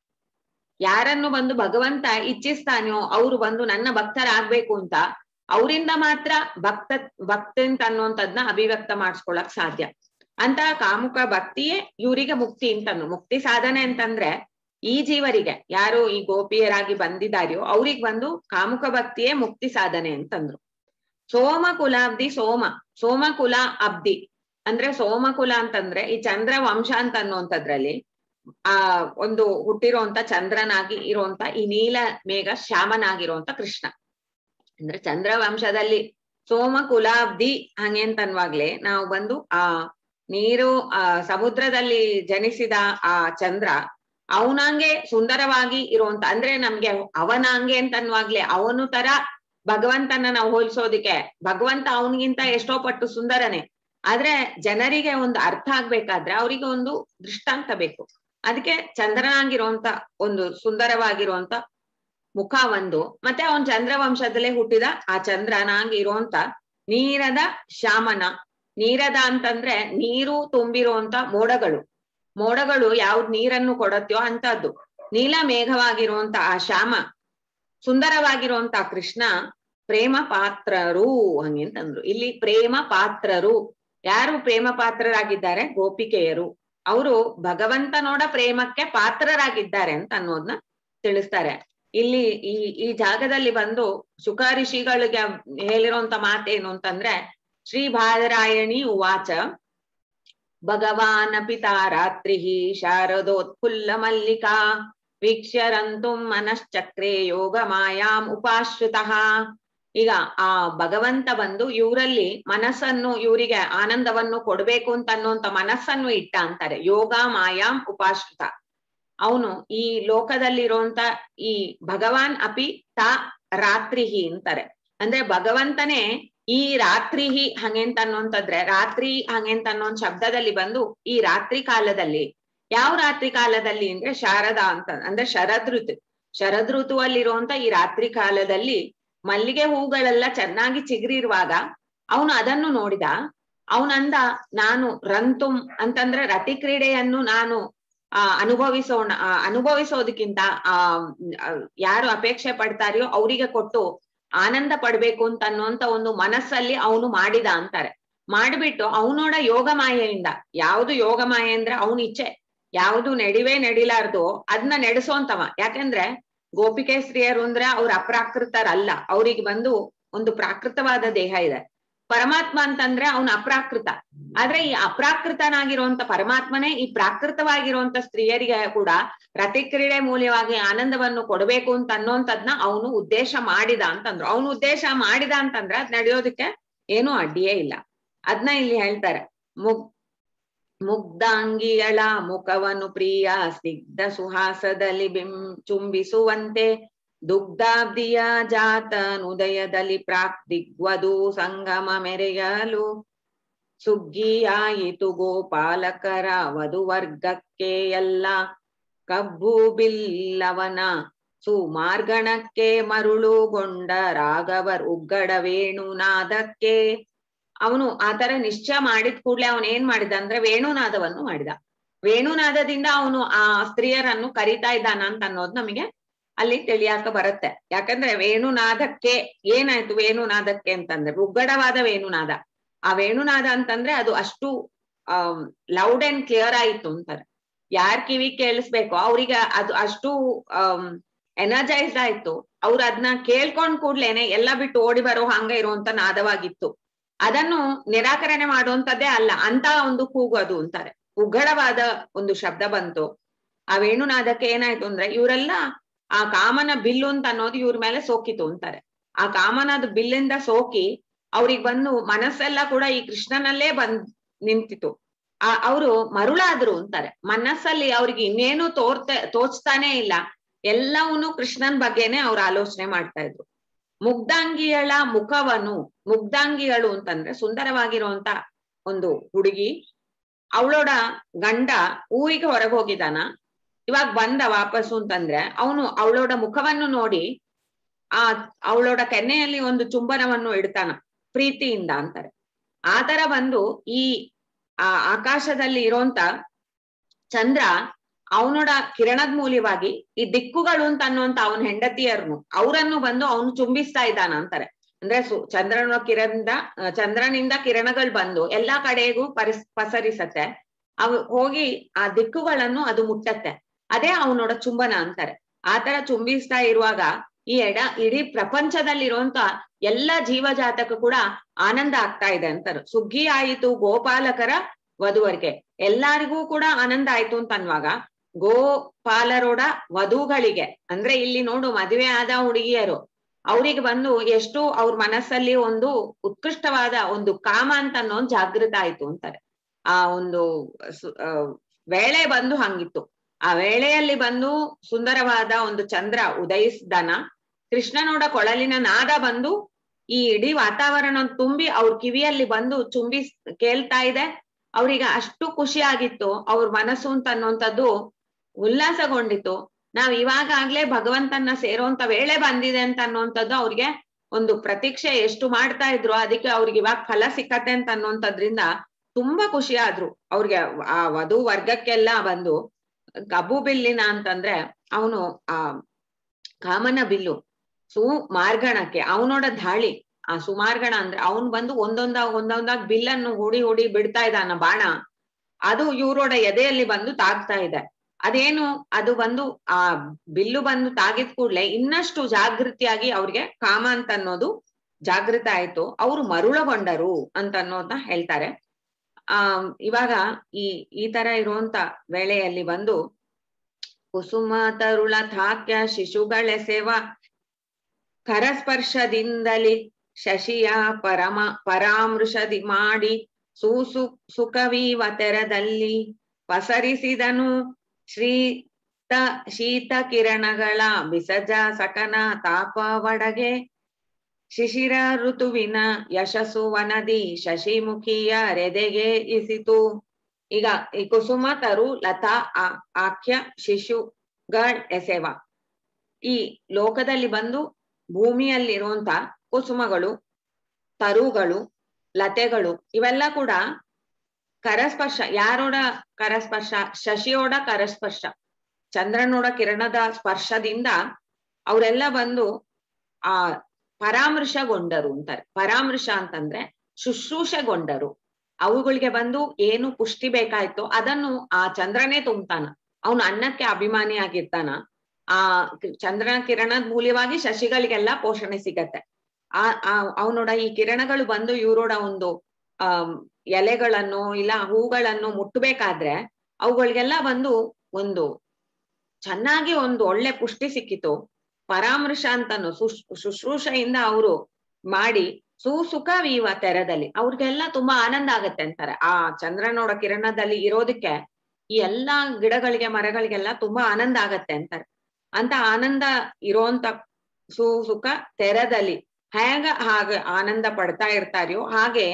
ಯಾರನ್ನು ಬಂದು ಭಗವಂತ ಇಚ್ಛಿಸ್ತಾನೋ ಅವ್ರು ಬಂದು ನನ್ನ ಭಕ್ತರಾಗ್ಬೇಕು ಅಂತ ಅವರಿಂದ ಮಾತ್ರ ಭಕ್ತ ಭಕ್ತಿ ಅಂತ ಅನ್ನುವಂಥದ್ನ ಅಭಿವ್ಯಕ್ತ ಮಾಡಿಸ್ಕೊಳಕ್ ಸಾಧ್ಯ. ಅಂತ ಕಾಮುಕ ಭಕ್ತಿಯೇ ಇವರಿಗೆ ಮುಕ್ತಿ ಅಂತಂದ್ರು. ಮುಕ್ತಿ ಸಾಧನೆ ಅಂತಂದ್ರೆ ಈ ಜೀವರಿಗೆ ಯಾರು ಈ ಗೋಪಿಯರಾಗಿ ಬಂದಿದ್ದಾರೆಯೋ ಅವ್ರಿಗೆ ಬಂದು ಕಾಮುಕ ಭಕ್ತಿಯೇ ಮುಕ್ತಿ ಸಾಧನೆ ಅಂತಂದ್ರು. ಸೋಮ ಕುಲಾಬ್ಧಿ ಸೋಮ ಸೋಮಕುಲ ಅಬ್ಧಿ ಅಂದ್ರೆ ಸೋಮಕುಲ ಅಂತಂದ್ರೆ ಈ ಚಂದ್ರ ವಂಶ ಅಂತ ಅನ್ನುವಂಥದ್ರಲ್ಲಿ ಆ ಒಂದು ಹುಟ್ಟಿರುವಂತ ಚಂದ್ರನಾಗಿ ಇರುವಂತ ಈ ನೀಲ ಮೇಘ ಶ್ಯಾಮನಾಗಿರುವಂತ ಕೃಷ್ಣ ಅಂದ್ರೆ ಚಂದ್ರ ವಂಶದಲ್ಲಿ ಸೋಮ ಕುಲಾಬ್ಧಿ ಹಂಗೆ ಅಂತನ್ವಾಗ್ಲೇ ನಾವು ಬಂದು ಆ ನೀರು ಆ ಸಮುದ್ರದಲ್ಲಿ ಜನಿಸಿದ ಆ ಚಂದ್ರ ಅವನಂಗೆ ಸುಂದರವಾಗಿ ಇರುವಂತ ಅಂದ್ರೆ ನಮ್ಗೆ ಅವನಂಗೆ ಅಂತನ್ವಾಗ್ಲೇ ಅವನು ತರ ಭಗವಂತನ ನಾವು ಹೋಲಿಸೋದಿಕ್ಕೆ ಭಗವಂತ ಅವನಿಗಿಂತ ಎಷ್ಟೋ ಪಟ್ಟು ಸುಂದರನೇ. ಆದ್ರೆ ಜನರಿಗೆ ಒಂದು ಅರ್ಥ ಆಗ್ಬೇಕಾದ್ರೆ ಅವರಿಗೆ ಒಂದು ದೃಷ್ಟಾಂತ ಬೇಕು. ಅದಕ್ಕೆ ಚಂದ್ರನಾಗಿರುವಂತ ಒಂದು ಸುಂದರವಾಗಿರುವಂತ ಮುಖ ಒಂದು, ಮತ್ತೆ ಅವನ್ ಚಂದ್ರವಂಶದಲ್ಲೇ ಹುಟ್ಟಿದ ಆ ಚಂದ್ರನಾಗಿ ಇರುವಂತ ನೀರದ ಶ್ಯಾಮನ. ನೀರದ ಅಂತಂದ್ರೆ ನೀರು ತುಂಬಿರುವಂತ ಮೋಡಗಳು ಮೋಡಗಳು ಯಾವ್ದ್ ನೀರನ್ನು ಕೊಡತ್ಯೋ ಅಂತದ್ದು. ನೀಲ ಮೇಘವಾಗಿರುವಂತ ಆ ಶ್ಯಾಮ ಸುಂದರವಾಗಿರುವಂತ ಕೃಷ್ಣ ಪ್ರೇಮ ಪಾತ್ರರು ಹಂಗೆ ಅಂತಂದ್ರು. ಇಲ್ಲಿ ಪ್ರೇಮ ಪಾತ್ರರು ಯಾರು ಪ್ರೇಮ ಪಾತ್ರರಾಗಿದ್ದಾರೆ? ಗೋಪಿಕೆಯರು. ಅವರು ಭಗವಂತನೋಡ ಪ್ರೇಮಕ್ಕೆ ಪಾತ್ರರಾಗಿದ್ದಾರೆ ಅಂತ ಅನ್ನೋದನ್ನ ತಿಳಿಸ್ತಾರೆ. ಇಲ್ಲಿ ಈ ಈ ಜಾಗದಲ್ಲಿ ಬಂದು ಶುಕ ಋಷಿಗಳಿಗೆ ಹೇಳಿರುವಂತ ಮಾತೇನು ಅಂತಂದ್ರೆ, ಶ್ರೀ ಬಾದರಾಯಣಿ ಉವಾಚ ಭಗವಾನ್ ಪಿತಾ ರಾತ್ರಿ ಶಾರದೋತ್ಫುಲ್ಲ ಮಲ್ಲಿಕಾ ವೀಕ್ಷ್ಯರಂತು ಮನಶ್ಚಕ್ರೆ ಯೋಗ ಮಾಯಾಂ ಉಪಾಶ್ರಿತಃ. ಈಗ ಆ ಭಗವಂತ ಬಂದು ಇವರಲ್ಲಿ ಮನಸ್ಸನ್ನು ಇವರಿಗೆ ಆನಂದವನ್ನು ಕೊಡ್ಬೇಕು ಅಂತ ಅನ್ನುವಂತ ಮನಸ್ಸನ್ನು ಇಟ್ಟ ಅಂತಾರೆ. ಯೋಗ ಮಾಯಾಂ ಉಪಾಶ್ರಿತ. ಅವನು ಈ ಲೋಕದಲ್ಲಿರುವಂತ ಈ ಭಗವಾನ್ ಅಪಿ ತಾ ರಾತ್ರಿಹಿ ಅಂತಾರೆ. ಅಂದ್ರೆ ಭಗವಂತನೇ ಈ ರಾತ್ರಿಹಿ ಹಂಗೆಂತ ಅನ್ನುವಂತದ್ರೆ ರಾತ್ರಿ ಹಂಗೆಂತ ಅನ್ನೋ ಶಬ್ದದಲ್ಲಿ ಬಂದು ಈ ರಾತ್ರಿ ಕಾಲದಲ್ಲಿ, ಯಾವ ರಾತ್ರಿ ಕಾಲದಲ್ಲಿ ಅಂದ್ರೆ ಶಾರದಾ ಅಂತ ಅಂದ್ರೆ ಶರದ್ ಋತು ಶರದ್ ಋತುವಲ್ಲಿರುವಂತ ಈ ರಾತ್ರಿ ಕಾಲದಲ್ಲಿ ಮಲ್ಲಿಗೆ ಹೂಗಳೆಲ್ಲ ಚೆನ್ನಾಗಿ ಚಿಗುರಿರುವಾಗ ಅವನು ಅದನ್ನು ನೋಡಿದ. ಅವನಂದ ನಾನು ರಂತುಂ ಅಂತಂದ್ರೆ ರತಿ ಕ್ರೀಡೆಯನ್ನು ನಾನು ಆ ಅನುಭವಿಸೋಣ ಅನುಭವಿಸೋದಕ್ಕಿಂತ ಆ ಯಾರು ಅಪೇಕ್ಷೆ ಪಡ್ತಾರೆಯೋ ಅವರಿಗೆ ಕೊಟ್ಟು ಆನಂದ ಪಡ್ಬೇಕು ಅಂತ ಅನ್ನುವಂತ ಒಂದು ಮನಸ್ಸಲ್ಲಿ ಅವನು ಮಾಡಿದ ಅಂತಾರೆ. ಮಾಡ್ಬಿಟ್ಟು ಅವನೋಡ ಯೋಗ ಮಾಯೆಯಿಂದ, ಯಾವುದು ಯೋಗ ಮಾಯೆ ಅಂದ್ರೆ ಅವನ ಇಚ್ಛೆ ಯಾವುದು ನಡಿವೇ ನಡಿಲಾರ್ದು ಅದನ್ನ ನಡೆಸೋಂತವ. ಯಾಕಂದ್ರೆ ಗೋಪಿಕೆ ಸ್ತ್ರೀಯರು ಅಂದ್ರೆ ಅವ್ರ ಅಪ್ರಾಕೃತರಲ್ಲ, ಅವ್ರಿಗೆ ಬಂದು ಒಂದು ಪ್ರಾಕೃತವಾದ ದೇಹ ಇದೆ. ಪರಮಾತ್ಮ ಅಂತಂದ್ರೆ ಅವನು ಅಪ್ರಾಕೃತ. ಆದ್ರೆ ಈ ಅಪ್ರಾಕೃತನಾಗಿರುವಂತ ಪರಮಾತ್ಮನೇ ಈ ಪ್ರಾಕೃತವಾಗಿರುವಂತ ಸ್ತ್ರೀಯರಿಗೆ ಕೂಡ ರತಿಕ್ರೀಡೆ ಮೂಲವಾಗಿ ಆನಂದವನ್ನು ಕೊಡ್ಬೇಕು ಅಂತ ಅನ್ನೋಂಥದ್ನ ಅವನು ಉದ್ದೇಶ ಮಾಡಿದ ಅಂತಂದ್ರು. ಅವನು ಉದ್ದೇಶ ಮಾಡಿದ ಅಂತಂದ್ರೆ ಅದ್ ನಡೆಯೋದಕ್ಕೆ ಏನೂ ಅಡ್ಡಿಯೇ ಇಲ್ಲ. ಅದ್ನ ಇಲ್ಲಿ ಹೇಳ್ತಾರೆ. ಮುಗ್ ಮುಗ್ಧಾಂಗಿಯಳ ಮುಖವನ್ನು ಪ್ರಿಯ ಸ್ನಿಗ್ಧ ಸುಹಾಸದಲ್ಲಿ ಬಿಂ ಚುಂಬಿಸುವಂತೆ ದುಗ್ಧಾಬ್ದಿಯ ಜಾತನುದಯದಲ್ಲಿ ಪ್ರಾಕ್ ದಿಗ್ವಧು ಸಂಗಮ ಮೆರೆಯಲು ಸುಗ್ಗಿಯಾಯಿತು ಗೋಪಾಲಕರ ವಧುವರ್ಗಕ್ಕೆ ಎಲ್ಲ ಕಬ್ಬು ಬಿಲ್ಲವನ ಸುಮಾರ್ಗಣಕ್ಕೆ ಮರುಳುಗೊಂಡ ರಾಘವರ್ ಉಗ್ಗಡ ವೇಣುನಾದಕ್ಕೆ. ಅವನು ಆತರ ನಿಶ್ಚಯ ಮಾಡಿದ ಕೂಡ್ಲೆ ಅವನ್ ಏನ್ ಮಾಡಿದ ಅಂದ್ರೆ ವೇಣುನಾದವನ್ನು ಮಾಡಿದ. ವೇಣುನಾದದಿಂದ ಅವನು ಆ ಸ್ತ್ರೀಯರನ್ನು ಕರೀತಾ ಇದ್ದಾನ ಅಂತ ಅನ್ನೋದು ನಮಗೆ ಅಲ್ಲಿ ತಿಳಿಯಾಕ ಬರುತ್ತೆ. ಯಾಕಂದ್ರೆ ವೇಣುನಾದಕ್ಕೆ ಏನಾಯ್ತು? ವೇಣುನಾದಕ್ಕೆ ಅಂತಂದ್ರೆ ಉಗ್ಗಡವಾದ ವೇಣುನಾದ. ಆ ವೇಣುನಾದ ಅಂತಂದ್ರೆ ಅದು ಅಷ್ಟು ಅಹ್ ಲೌಡ್ ಅಂಡ್ ಕ್ಲಿಯರ್ ಆಯ್ತು ಅಂತಾರೆ. ಯಾರ್ ಕಿವಿ ಕೇಳಿಸ್ಬೇಕು ಅವ್ರಿಗೆ ಅದು ಅಷ್ಟು ಅಹ್ ಎನರ್ಜೈಸ್ಡ್ ಆಯ್ತು. ಅವ್ರು ಅದನ್ನ ಕೇಳ್ಕೊಂಡ್ ಕೂಡ್ಲೇನೆ ಎಲ್ಲ ಬಿಟ್ಟು ಓಡಿ ಬರೋ ಹಂಗ ಇರುವಂತ ನಾದವಾಗಿತ್ತು. ಅದನ್ನು ನಿರಾಕರಣೆ ಮಾಡುವಂತದ್ದೇ ಅಲ್ಲ ಅಂತ ಒಂದು ಕೂಗು ಅದು ಅಂತಾರೆ. ಉಗ್ಗಡವಾದ ಒಂದು ಶಬ್ದ ಬಂತು. ಆ ವೇಣುನಾದಕ್ಕೆ ಏನಾಯ್ತು ಅಂದ್ರೆ ಇವರೆಲ್ಲ ಆ ಕಾಮನ ಬಿಲ್ಲು ಅಂತ ಅನ್ನೋದು ಇವ್ರ ಮೇಲೆ ಸೋಕಿತು ಅಂತಾರೆ. ಆ ಕಾಮನದ ಬಿಲ್ಲಿಂದ ಸೋಕಿ ಅವ್ರಿಗೆ ಬಂದು ಮನಸ್ಸೆಲ್ಲ ಕೂಡ ಈ ಕೃಷ್ಣನಲ್ಲೇ ಬಂದ್ ನಿಂತಿತು. ಆ ಅವರು ಮರುಳಾದ್ರು ಅಂತಾರೆ. ಮನಸ್ಸಲ್ಲಿ ಅವ್ರಿಗೆ ಇನ್ನೇನು ತೋರ್ತ ತೋಚ್ತಾನೆ ಇಲ್ಲ, ಎಲ್ಲವನ್ನೂ ಕೃಷ್ಣನ್ ಬಗ್ಗೆನೆ ಅವ್ರು ಆಲೋಚನೆ ಮಾಡ್ತಾ ಇದ್ರು. ಮುಗ್ಧಾಂಗಿಯಳ ಮುಖವನ್ನು, ಮುಗ್ಧಾಂಗಿಗಳು ಅಂತಂದ್ರೆ ಸುಂದರವಾಗಿರುವಂತ ಒಂದು ಹುಡುಗಿ, ಅವಳೋಡ ಗಂಡ ಊರಿಗೆ ಹೊರಗೆ ಹೋಗಿದಾನ, ಇವಾಗ ಬಂದ ವಾಪಸ್ಸು ಅಂತಂದ್ರೆ ಅವನು ಅವಳೋಡ ಮುಖವನ್ನು ನೋಡಿ ಆ ಅವಳೋಡ ಕೆನ್ನೆಯಲ್ಲಿ ಒಂದು ಚುಂಬನವನ್ನು ಇಡ್ತಾನ ಪ್ರೀತಿಯಿಂದ ಅಂತಾರೆ. ಆತರ ಬಂದು ಈ ಆ ಆಕಾಶದಲ್ಲಿ ಇರೋಂತ ಚಂದ್ರ ಅವನೋಡ ಕಿರಣದ ಮೂಲವಾಗಿ ಈ ದಿಕ್ಕುಗಳು ಅಂತ ಅನ್ನುವಂತ ಅವನ ಹೆಂಡತಿಯರ್ನು ಅವರನ್ನು ಬಂದು ಅವನು ಚುಂಬಿಸ್ತಾ ಇದ್ದಾನ ಅಂತಾರೆ. ಅಂದ್ರೆ ಸು ಚಂದ್ರನ ಕಿರಣದ ಚಂದ್ರನಿಂದ ಕಿರಣಗಳು ಬಂದು ಎಲ್ಲಾ ಕಡೆಗೂ ಪರಿಸ್ ಪಸರಿಸತ್ತೆ. ಅವು ಹೋಗಿ ಆ ದಿಕ್ಕುಗಳನ್ನು ಅದು ಮುಟ್ಟತ್ತೆ. ಅದೇ ಅವನೋಡ ಚುಂಬನ ಅಂತಾರೆ. ಆತರ ಚುಂಬಿಸ್ತಾ ಇರುವಾಗ ಈ ಎಡ ಇಡೀ ಪ್ರಪಂಚದಲ್ಲಿರುವಂತ ಎಲ್ಲ ಜೀವಜಾತಕ್ಕೂ ಕೂಡ ಆನಂದ ಆಗ್ತಾ ಇದೆ ಅಂತಾರೆ. ಸುಗ್ಗಿ ಆಯಿತು ಗೋಪಾಲಕರ ವಧುವರಿಗೆ, ಎಲ್ಲಾರಿಗೂ ಕೂಡ ಆನಂದ ಆಯ್ತು ಅಂತ ಅನ್ನುವಾಗ ಗೋಪಾಲರೋಡ ವಧುಗಳಿಗೆ ಅಂದ್ರೆ ಇಲ್ಲಿ ನೋಡು ಮದುವೆ ಆದ ಹುಡುಗಿಯರು ಅವ್ರಿಗೆ ಬಂದು ಎಷ್ಟು ಅವ್ರ ಮನಸ್ಸಲ್ಲಿ ಒಂದು ಉತ್ಕೃಷ್ಟವಾದ ಒಂದು ಕಾಮ ಅಂತ ಅನ್ನೋ ಜಾಗೃತ ಆಯ್ತು ಅಂತಾರೆ. ಆ ಒಂದು ವೇಳೆ ಬಂದು ಹಂಗಿತ್ತು. ಆ ವೇಳೆಯಲ್ಲಿ ಬಂದು ಸುಂದರವಾದ ಒಂದು ಚಂದ್ರ ಉದಯಿಸಿದಾನ. ಕೃಷ್ಣನೋಡ ಕೊಳಲಿನ ನಾದ ಬಂದು ಈ ಇಡೀ ವಾತಾವರಣ ತುಂಬಿ ಅವ್ರ ಕಿವಿಯಲ್ಲಿ ಬಂದು ಚುಂಬಿ ಕೇಳ್ತಾ ಇದೆ. ಅವ್ರಿಗೆ ಅಷ್ಟು ಖುಷಿ ಆಗಿತ್ತು, ಅವ್ರ ಮನಸ್ಸು ಅಂತ ಅನ್ನುವಂಥದ್ದು ಉಲ್ಲಾಸಗೊಂಡಿತ್ತು. ನಾವ್ ಇವಾಗಾಗ್ಲೇ ಭಗವಂತನ ಸೇರುವಂತ ವೇಳೆ ಬಂದಿದೆ ಅಂತ ಅನ್ನುವಂಥದ್ದು ಅವ್ರಿಗೆ ಒಂದು ಪ್ರತೀಕ್ಷೆ ಎಷ್ಟು ಮಾಡ್ತಾ ಇದ್ರು, ಅದಕ್ಕೆ ಅವ್ರಿಗೆ ಇವಾಗ ಫಲ ಸಿಕ್ಕತ್ತೆ ಅಂತ ಅನ್ನುವಂಥದ್ರಿಂದ ತುಂಬಾ ಖುಷಿ ಆದ್ರು. ಅವ್ರಿಗೆ ಆ ವಧು ವರ್ಗಕ್ಕೆಲ್ಲ ಬಂದು ಕಬ್ಬು ಬಿಲ್ಲಿನ ಅಂತಂದ್ರೆ ಅವನು ಆ ಕಾಮನ ಬಿಲ್ಲು ಸುಮಾರ್ಗಣಕ್ಕೆ ಅವನೋಡ ಧಾಳಿ, ಆ ಸುಮಾರ್ಗಣ ಅಂದ್ರೆ ಅವನ್ ಬಂದು ಒಂದೊಂದಾಗ ಒಂದೊಂದಾಗ ಬಿಲ್ಲನ್ನು ಹೂಡಿ ಹೂಡಿ ಬಿಡ್ತಾ ಇದ್ದಾನ ಬಾಣ. ಅದು ಇವರೋಡ ಎದೆಯಲ್ಲಿ ಬಂದು ತಾಗ್ತಾ ಇದೆ. ಅದೇನು ಅದು ಬಂದು ಆ ಬಿಲ್ಲು ಬಂದು ತಾಗಿದ ಕೂಡ್ಲೆ ಇನ್ನಷ್ಟು ಜಾಗೃತಿಯಾಗಿ ಅವ್ರಿಗೆ ಕಾಮ ಅಂತ ಅನ್ನೋದು ಜಾಗೃತ ಆಯ್ತು. ಅವ್ರು ಮರುಳಗೊಂಡರು ಅಂತ ಅನ್ನೋದನ್ನ ಹೇಳ್ತಾರೆ. ಆ ಇವಾಗ ಈ ಈ ತರ ಇರುವಂತ ವೇಳೆಯಲ್ಲಿ ಬಂದು ಕುಸುಮ ತರುಳ ಥಾಕ್ಯ ಶಿಶುಗಳೆಸೆವ ಕರಸ್ಪರ್ಶದಿಂದಲಿ ಶಶಿಯ ಪರಮ ಪರಾಮೃಷದಿ ಮಾಡಿ ಸೂಸು ಸುಖವೀವ ತೆರದಲ್ಲಿ ಪಸರಿಸಿದನು ಶ್ರೀತ ಶೀತ ಕಿರಣಗಳ ಬಿಸಜ ಸಕನ ತಾಪ ವಡಗೆ ಶಿಶಿರ ಋತುವಿನ ಯಶಸ್ಸು ವನದಿ ಶಶಿಮುಖಿಯ ರೆದೆಗೆ ಇಸಿತು. ಈಗ ಈ ಕುಸುಮ ತರು ಲತಾ ಆ ಆಖ್ಯ ಶಿಶುಗಳ್ ಎಸೆವ, ಈ ಲೋಕದಲ್ಲಿ ಬಂದು ಭೂಮಿಯಲ್ಲಿರುವಂತ ಕುಸುಮಗಳು, ತರುಗಳು, ಲತೆಗಳು ಇವೆಲ್ಲ ಕೂಡ ಕರಸ್ಪರ್ಶ, ಯಾರೋಡ ಕರಸ್ಪರ್ಶ? ಶಶಿಯೋಡ ಕರಸ್ಪರ್ಶ, ಚಂದ್ರನೋಡ ಕಿರಣದ ಸ್ಪರ್ಶದಿಂದ ಅವರೆಲ್ಲ ಬಂದು ಆ ಪರಾಮೃಶಗೊಂಡರು ಅಂತಾರೆ. ಪರಾಮೃಶ ಅಂತಂದ್ರೆ ಶುಶ್ರೂಷೆಗೊಂಡರು. ಅವುಗಳಿಗೆ ಬಂದು ಏನು ಪುಷ್ಟಿ ಬೇಕಾಯ್ತೋ ಅದನ್ನು ಆ ಚಂದ್ರನೇ ತುಂಬ್ತಾನ. ಅವನು ಅನ್ನಕ್ಕೆ ಅಭಿಮಾನಿ ಆಗಿರ್ತಾನ. ಆ ಚಂದ್ರನ ಕಿರಣದ ಮೂಲವಾಗಿ ಶಶಿಗಳಿಗೆಲ್ಲ ಪೋಷಣೆ ಸಿಗತ್ತೆ. ಆ ಅವನೋಡ ಈ ಕಿರಣಗಳು ಬಂದು ಇವರೋಡ ಒಂದು ಆ ಎಲೆಗಳನ್ನು ಇಲ್ಲ ಹೂಗಳನ್ನು ಮುಟ್ಟಬೇಕಾದ್ರೆ ಅವುಗಳಿಗೆಲ್ಲ ಬಂದು ಒಂದು ಚೆನ್ನಾಗಿ ಒಂದು ಒಳ್ಳೆ ಪುಷ್ಟಿ ಸಿಕ್ಕಿತು. ಪರಾಮೃಶ ಅಂತಾನು ಶುಶ್ ಶುಶ್ರೂಷೆಯಿಂದ ಅವರು ಮಾಡಿ ಸುಸುಖವೀವ ತೆರದಲ್ಲಿ ಅವ್ರಿಗೆಲ್ಲ ತುಂಬಾ ಆನಂದ ಆಗತ್ತೆ ಅಂತಾರೆ. ಆ ಚಂದ್ರನೋಡ ಕಿರಣದಲ್ಲಿ ಇರೋದಕ್ಕೆ ಈ ಎಲ್ಲಾ ಗಿಡಗಳಿಗೆ ಮರಗಳಿಗೆಲ್ಲ ತುಂಬಾ ಆನಂದ ಆಗತ್ತೆ ಅಂತಾರೆ. ಅಂತ ಆನಂದ ಇರೋಂತ ಸುಸುಖ ತೆರದಲ್ಲಿ ಹೇಗ ಹಾಗೆ ಆನಂದ ಪಡ್ತಾ ಇರ್ತಾರ್ಯೋ ಹಾಗೆ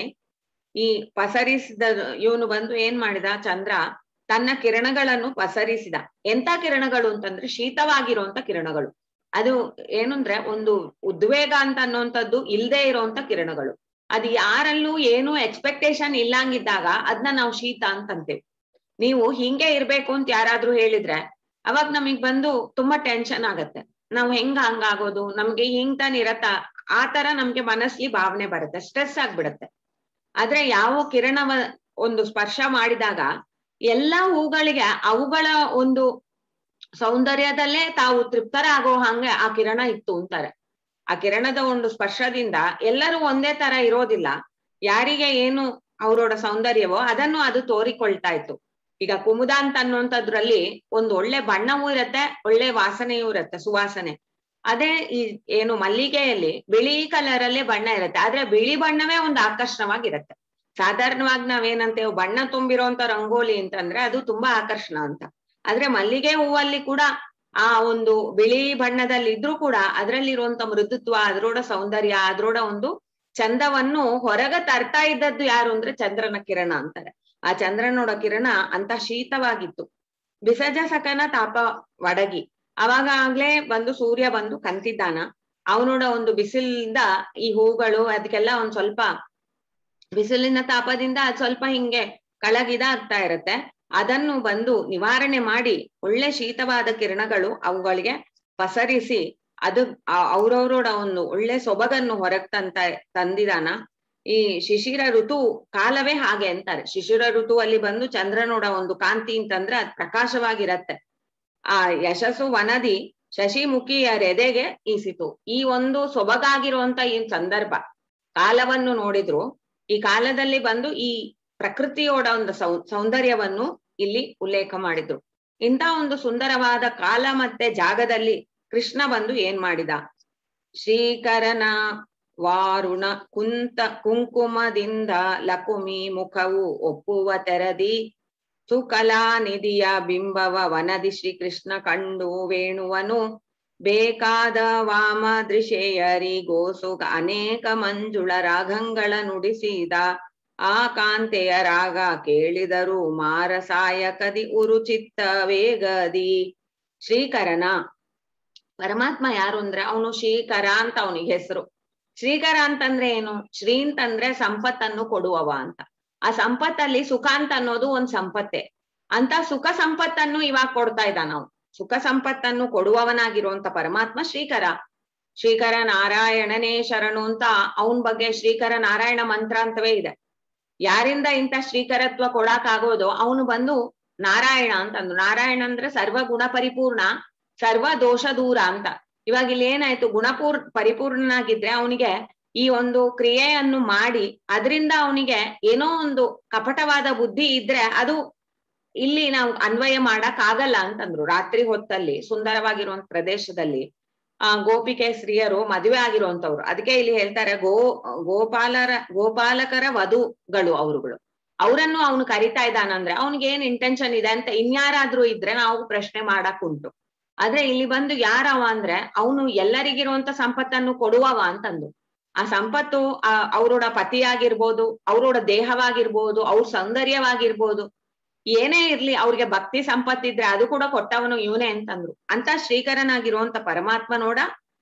ಈ ಪಸರಿಸಿದ ಇವನು ಬಂದು ಏನ್ ಮಾಡಿದ, ಚಂದ್ರ ತನ್ನ ಕಿರಣಗಳನ್ನು ಪಸರಿಸಿದ. ಎಂತ ಕಿರಣಗಳು ಅಂತಂದ್ರೆ ಶೀತವಾಗಿರುವಂತ ಕಿರಣಗಳು. ಅದು ಏನಂದ್ರೆ ಒಂದು ಉದ್ವೇಗ ಅಂತ ಅನ್ನೋಂಥದ್ದು ಇಲ್ದೇ ಇರೋಂತ ಕಿರಣಗಳು. ಅದು ಯಾರಲ್ಲೂ ಏನು ಎಕ್ಸ್ಪೆಕ್ಟೇಷನ್ ಇಲ್ಲಂಗಿದ್ದಾಗ ಅದನ್ನ ನಾವು ಶೀತ ಅಂತಂತೇವೆ. ನೀವು ಹಿಂಗೆ ಇರ್ಬೇಕು ಅಂತ ಯಾರಾದ್ರೂ ಹೇಳಿದ್ರೆ ಅವಾಗ ನಮಗ್ ಬಂದು ತುಂಬಾ ಟೆನ್ಷನ್ ಆಗತ್ತೆ. ನಾವ್ ಹೆಂಗ ಹಂಗಾಗೋದು, ನಮ್ಗೆ ಹಿಂಗ್ ತಾನ ಇರತ್ತ, ಆ ತರ ನಮ್ಗೆ ಮನಸ್ಲಿ ಭಾವನೆ ಬರುತ್ತೆ, ಸ್ಟ್ರೆಸ್ ಆಗ್ಬಿಡತ್ತೆ. ಆದ್ರೆ ಯಾವ ಕಿರಣವ ಒಂದು ಸ್ಪರ್ಶ ಮಾಡಿದಾಗ ಎಲ್ಲಾ ಹೂಗಳಿಗೆ ಅವುಗಳ ಒಂದು ಸೌಂದರ್ಯದಲ್ಲೇ ತಾವು ತೃಪ್ತರ ಆಗೋ ಹಂಗೆ ಆ ಕಿರಣ ಇತ್ತು ಅಂತಾರೆ. ಆ ಕಿರಣದ ಒಂದು ಸ್ಪರ್ಶದಿಂದ ಎಲ್ಲರೂ ಒಂದೇ ತರ ಇರೋದಿಲ್ಲ. ಯಾರಿಗೆ ಏನು ಅವರೋಡ ಸೌಂದರ್ಯವೋ ಅದನ್ನು ಅದು ತೋರಿಕೊಳ್ತಾ ಇತ್ತು. ಈಗ ಕುಮುದ ಅಂತ ಅನ್ನುವಂಥದ್ರಲ್ಲಿ ಒಂದು ಒಳ್ಳೆ ಬಣ್ಣವೂ ಇರತ್ತೆ, ಒಳ್ಳೆ ವಾಸನೆಯೂ ಇರತ್ತೆ, ಸುವಾಸನೆ. ಅದೇ ಈ ಏನು ಮಲ್ಲಿಗೆಯಲ್ಲಿ ಬಿಳಿ ಕಲರ್ ಅಲ್ಲೇ ಬಣ್ಣ ಇರತ್ತೆ, ಆದ್ರೆ ಬಿಳಿ ಬಣ್ಣವೇ ಒಂದು ಆಕರ್ಷಣವಾಗಿರತ್ತೆ. ಸಾಧಾರಣವಾಗಿ ನಾವೇನಂತೇವ್ ಬಣ್ಣ ತುಂಬಿರೋಂತ ರಂಗೋಲಿ ಅಂತಂದ್ರೆ ಅದು ತುಂಬಾ ಆಕರ್ಷಣ ಅಂತ. ಆದ್ರೆ ಮಲ್ಲಿಗೆ ಹೂವಲ್ಲಿ ಕೂಡ ಆ ಒಂದು ಬಿಳಿ ಬಣ್ಣದಲ್ಲಿ ಇದ್ರೂ ಕೂಡ ಅದರಲ್ಲಿರುವಂತ ಮೃದುತ್ವ, ಅದರೋಡ ಸೌಂದರ್ಯ, ಅದರೋಡ ಒಂದು ಚಂದವನ್ನು ಹೊರಗ ತರ್ತಾ ಇದ್ದದ್ದು ಯಾರು ಅಂದ್ರೆ ಚಂದ್ರನ ಕಿರಣ ಅಂತಾರೆ. ಆ ಚಂದ್ರನೋಡ ಕಿರಣ ಅಂತ ಶೀತವಾಗಿತ್ತು. ಬಿಸಜ ಸಕನ ತಾಪ ಒಡಗಿ, ಅವಾಗ ಆಗ್ಲೇ ಬಂದು ಸೂರ್ಯ ಬಂದು ಕಂತಿದ್ದಾನ. ಅವನೋಡ ಒಂದು ಬಿಸಿಲಿಂದ ಈ ಹೂಗಳು ಅದಕ್ಕೆಲ್ಲ ಒಂದ್ ಸ್ವಲ್ಪ ಬಿಸಿಲಿನ ತಾಪದಿಂದ ಅದ್ ಸ್ವಲ್ಪ ಹಿಂಗೆ ಕಳಗಿದಾಗ್ತಾ ಇರತ್ತೆ. ಅದನ್ನು ಬಂದು ನಿವಾರಣೆ ಮಾಡಿ ಒಳ್ಳೆ ಶೀತವಾದ ಕಿರಣಗಳು ಅವುಗಳಿಗೆ ಪಸರಿಸಿ ಅದು ಅವ್ರವ್ರೋಡ ಒಂದು ಒಳ್ಳೆ ಸೊಬಗನ್ನು ಹೊರಗ್ ತಂತ ತಂದಿದಾನ. ಈ ಶಿಶಿರ ಋತು ಕಾಲವೇ ಹಾಗೆ ಅಂತಾರೆ. ಶಿಶಿರ ಋತುವಲ್ಲಿ ಬಂದು ಚಂದ್ರನೋಡ ಒಂದು ಕಾಂತಿ ಅಂತಂದ್ರೆ ಅದ್ ಪ್ರಕಾಶವಾಗಿರತ್ತೆ. ಆ ಯಶಸ್ಸು ವನದಿ ಶಶಿಮುಖಿಯರೆದೆಗೆ ಈಸಿತು. ಈ ಒಂದು ಸೊಬಗಾಗಿರುವಂತ ಈ ಸಂದರ್ಭ ಕಾಲವನ್ನು ನೋಡಿದ್ರು, ಈ ಕಾಲದಲ್ಲಿ ಬಂದು ಈ ಪ್ರಕೃತಿಯೋಡ ಒಂದು ಸೌ ಸೌಂದರ್ಯವನ್ನು ಇಲ್ಲಿ ಉಲ್ಲೇಖ ಮಾಡಿದ್ರು. ಇಂಥ ಒಂದು ಸುಂದರವಾದ ಕಾಲ ಮತ್ತೆ ಜಾಗದಲ್ಲಿ ಕೃಷ್ಣ ಬಂದು ಏನ್ ಮಾಡಿದ? ಶ್ರೀಕರನ ವಾರುಣ ಕುಂತ ಕುಂಕುಮದಿಂದ ಲಕುಮಿ ಮುಖವು ಒಪ್ಪುವ ತೆರದಿ ಸುಕಲಾನಿಧಿಯ ಬಿಂಬವ ವನದಿ ಶ್ರೀಕೃಷ್ಣ ಕಂಡು ವೇಣುವನು ಬೇಕಾದ ವಾಮ ದೃಶೇಯರಿಗೋಸುಗ ಅನೇಕ ಮಂಜುಳ ರಾಗಂಗಳ ನುಡಿಸಿದ ಆ ಕಾಂತೆಯ ರಾಗ ಕೇಳಿದರು ಮಾರಸಾಯಕದಿ ಉರುಚಿತ್ತ ವೇಗದಿ. ಶ್ರೀಕರನ ಪರಮಾತ್ಮ ಯಾರು ಅಂದ್ರೆ ಅವನು ಶ್ರೀಕರ ಅಂತ ಅವನಿಗೆ ಹೆಸರು. ಶ್ರೀಕರ ಅಂತಂದ್ರೆ ಏನು? ಶ್ರೀ ಅಂತಂದ್ರೆ ಸಂಪತ್ತನ್ನು ಕೊಡುವವ ಅಂತ. ಆ ಸಂಪತ್ತಲ್ಲಿ ಸುಖ ಅಂತ ಅನ್ನೋದು ಒಂದ್ ಸಂಪತ್ತೆ. ಅಂತ ಸುಖ ಸಂಪತ್ತನ್ನು ಇವಾಗ ಕೊಡ್ತಾ ಇದ್ದ. ನಾವು ಸುಖ ಸಂಪತ್ತನ್ನು ಕೊಡುವವನಾಗಿರುವಂತ ಪರಮಾತ್ಮ ಶ್ರೀಕರ. ಶ್ರೀಕರ ನಾರಾಯಣನೇ ಶರಣು ಅಂತ ಅವನ್ ಬಗ್ಗೆ ಶ್ರೀಕರ ನಾರಾಯಣ ಮಂತ್ರ ಅಂತವೇ ಇದೆ. ಯಾರಿಂದ ಇಂಥ ಶ್ರೀಕರತ್ವ ಕೊಡಾಕ್ ಆಗೋದು? ಅವನು ಬಂದು ನಾರಾಯಣ ಅಂತಂದು. ನಾರಾಯಣ ಅಂದ್ರೆ ಸರ್ವ ಗುಣ ಪರಿಪೂರ್ಣ, ಸರ್ವ ದೋಷ ದೂರ ಅಂತ. ಇವಾಗ ಇಲ್ಲಿ ಏನಾಯ್ತು? ಗುಣಪೂರ್ ಪರಿಪೂರ್ಣನಾಗಿದ್ರೆ ಅವನಿಗೆ ಈ ಒಂದು ಕ್ರಿಯೆಯನ್ನು ಮಾಡಿ ಅದರಿಂದ ಅವನಿಗೆ ಏನೋ ಒಂದು ಕಪಟವಾದ ಬುದ್ಧಿ ಇದ್ರೆ ಅದು ಇಲ್ಲಿ ನಾವು ಅನ್ವಯ ಮಾಡಕ್ ಆಗಲ್ಲ ಅಂತಂದ್ರು. ರಾತ್ರಿ ಹೊತ್ತಲ್ಲಿ ಸುಂದರವಾಗಿರುವಂತ ಪ್ರದೇಶದಲ್ಲಿ ಆ ಗೋಪಿಕೆ ಸ್ತ್ರೀಯರು ಮದುವೆ ಆಗಿರುವಂತವ್ರು. ಅದಕ್ಕೆ ಇಲ್ಲಿ ಹೇಳ್ತಾರೆ ಗೋ ಗೋಪಾಲರ ಗೋಪಾಲಕರ ವಧುಗಳು ಅವರುಗಳು. ಅವರನ್ನು ಅವನು ಕರಿತಾ ಇದ್ದಾನಂದ್ರೆ ಅವನಿಗೆ ಏನ್ ಇಂಟೆನ್ಷನ್ ಇದೆ ಅಂತ ಇನ್ಯಾರಾದ್ರೂ ಇದ್ರೆ ನಾವು ಪ್ರಶ್ನೆ ಮಾಡಕ್ ಉಂಟು. ಆದ್ರೆ ಇಲ್ಲಿ ಬಂದು ಯಾರವ ಅಂದ್ರೆ ಅವನು ಎಲ್ಲರಿಗಿರುವಂತ ಸಂಪತ್ತನ್ನು ಕೊಡುವವ ಅಂತಂದು. ಆ ಸಂಪತ್ತು ಆ ಅವರೋಡ ಪತಿಯಾಗಿರ್ಬೋದು, ಅವರೋಡ ದೇಹವಾಗಿರ್ಬೋದು, ಅವ್ರ ಸೌಂದರ್ಯವಾಗಿರ್ಬೋದು, ಏನೇ ಇರ್ಲಿ ಅವ್ರಿಗೆ ಭಕ್ತಿ ಸಂಪತ್ತಿದ್ರೆ ಅದು ಕೂಡ ಕೊಟ್ಟವನು ಇವನೇ ಅಂತಂದ್ರು. ಅಂತ ಶ್ರೀಕರನಾಗಿರುವಂತ ಪರಮಾತ್ಮ ನೋಡ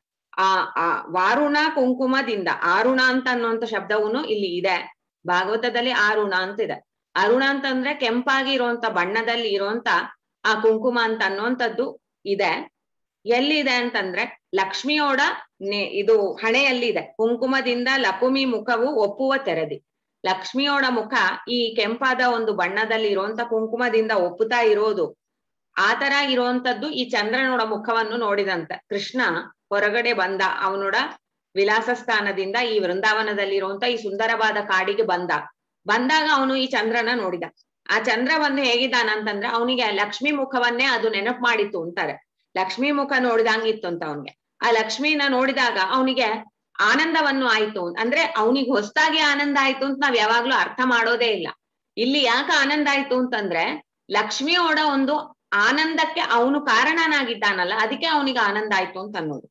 ಆ ಆ ವಾರುಣ ಕುಂಕುಮದಿಂದ, ಆರುಣ ಅಂತ ಅನ್ನುವಂತ ಶಬ್ದವನು ಇಲ್ಲಿ ಇದೆ ಭಾಗವತದಲ್ಲಿ. ಆರುಣ ಅಂತಿದೆ. ಅರುಣ ಅಂತಂದ್ರೆ ಕೆಂಪಾಗಿ ಇರುವಂತ ಬಣ್ಣದಲ್ಲಿ ಇರುವಂತ ಆ ಕುಂಕುಮ ಅಂತ ಅನ್ನುವಂಥದ್ದು ಇದೆ. ಎಲ್ಲಿದೆ ಅಂತಂದ್ರೆ ಲಕ್ಷ್ಮಿಯೋಡ ನೆ ಇದು ಹಣೆಯಲ್ಲಿ ಇದೆ. ಕುಂಕುಮದಿಂದ ಲಕುಮಿ ಮುಖವು ಒಪ್ಪುವ ತೆರದಿ. ಲಕ್ಷ್ಮಿಯೋಡ ಮುಖ ಈ ಕೆಂಪಾದ ಒಂದು ಬಣ್ಣದಲ್ಲಿ ಇರುವಂತ ಕುಂಕುಮದಿಂದ ಒಪ್ಪುತ್ತಾ ಇರೋದು. ಆ ತರ ಇರುವಂತದ್ದು ಈ ಚಂದ್ರನೋಡ ಮುಖವನ್ನು ನೋಡಿದಂತ ಕೃಷ್ಣ ಹೊರಗಡೆ ಬಂದ. ಅವನೋಡ ವಿಲಾಸ ಸ್ಥಾನದಿಂದ ಈ ವೃಂದಾವನದಲ್ಲಿ ಇರುವಂತ ಈ ಸುಂದರವಾದ ಕಾಡಿಗೆ ಬಂದ. ಬಂದಾಗ ಅವನು ಈ ಚಂದ್ರನ ನೋಡಿದ. ಆ ಚಂದ್ರ ಬಂದು ಹೇಗಿದ್ದಾನಂತಂದ್ರೆ ಅವನಿಗೆ ಲಕ್ಷ್ಮಿ ಮುಖವನ್ನೇ ಅದು ನೆನಪು ಮಾಡಿತ್ತು ಅಂತಾರೆ. ಲಕ್ಷ್ಮಿ ಮುಖ ನೋಡಿದಂಗಿತ್ತು ಅಂತ ಅವನ್ಗೆ. ಆ ಲಕ್ಷ್ಮಿನ ನೋಡಿದಾಗ ಅವನಿಗೆ ಆನಂದವನ್ನು ಆಯ್ತು. ಅಂದ್ರೆ ಅವನಿಗೆ ಹೊಸದಾಗಿ ಆನಂದ ಆಯ್ತು ಅಂತ ನಾವ್ ಯಾವಾಗ್ಲೂ ಅರ್ಥ ಮಾಡೋದೇ ಇಲ್ಲ. ಇಲ್ಲಿ ಯಾಕೆ ಆನಂದ ಆಯ್ತು ಅಂತಂದ್ರೆ ಲಕ್ಷ್ಮಿಯೋಡ ಒಂದು ಆನಂದಕ್ಕೆ ಅವನು ಕಾರಣನಾಗಿದ್ದಾನಲ್ಲ, ಅದಕ್ಕೆ ಅವನಿಗೆ ಆನಂದ ಆಯ್ತು ಅಂತ ಅನ್ನೋದು.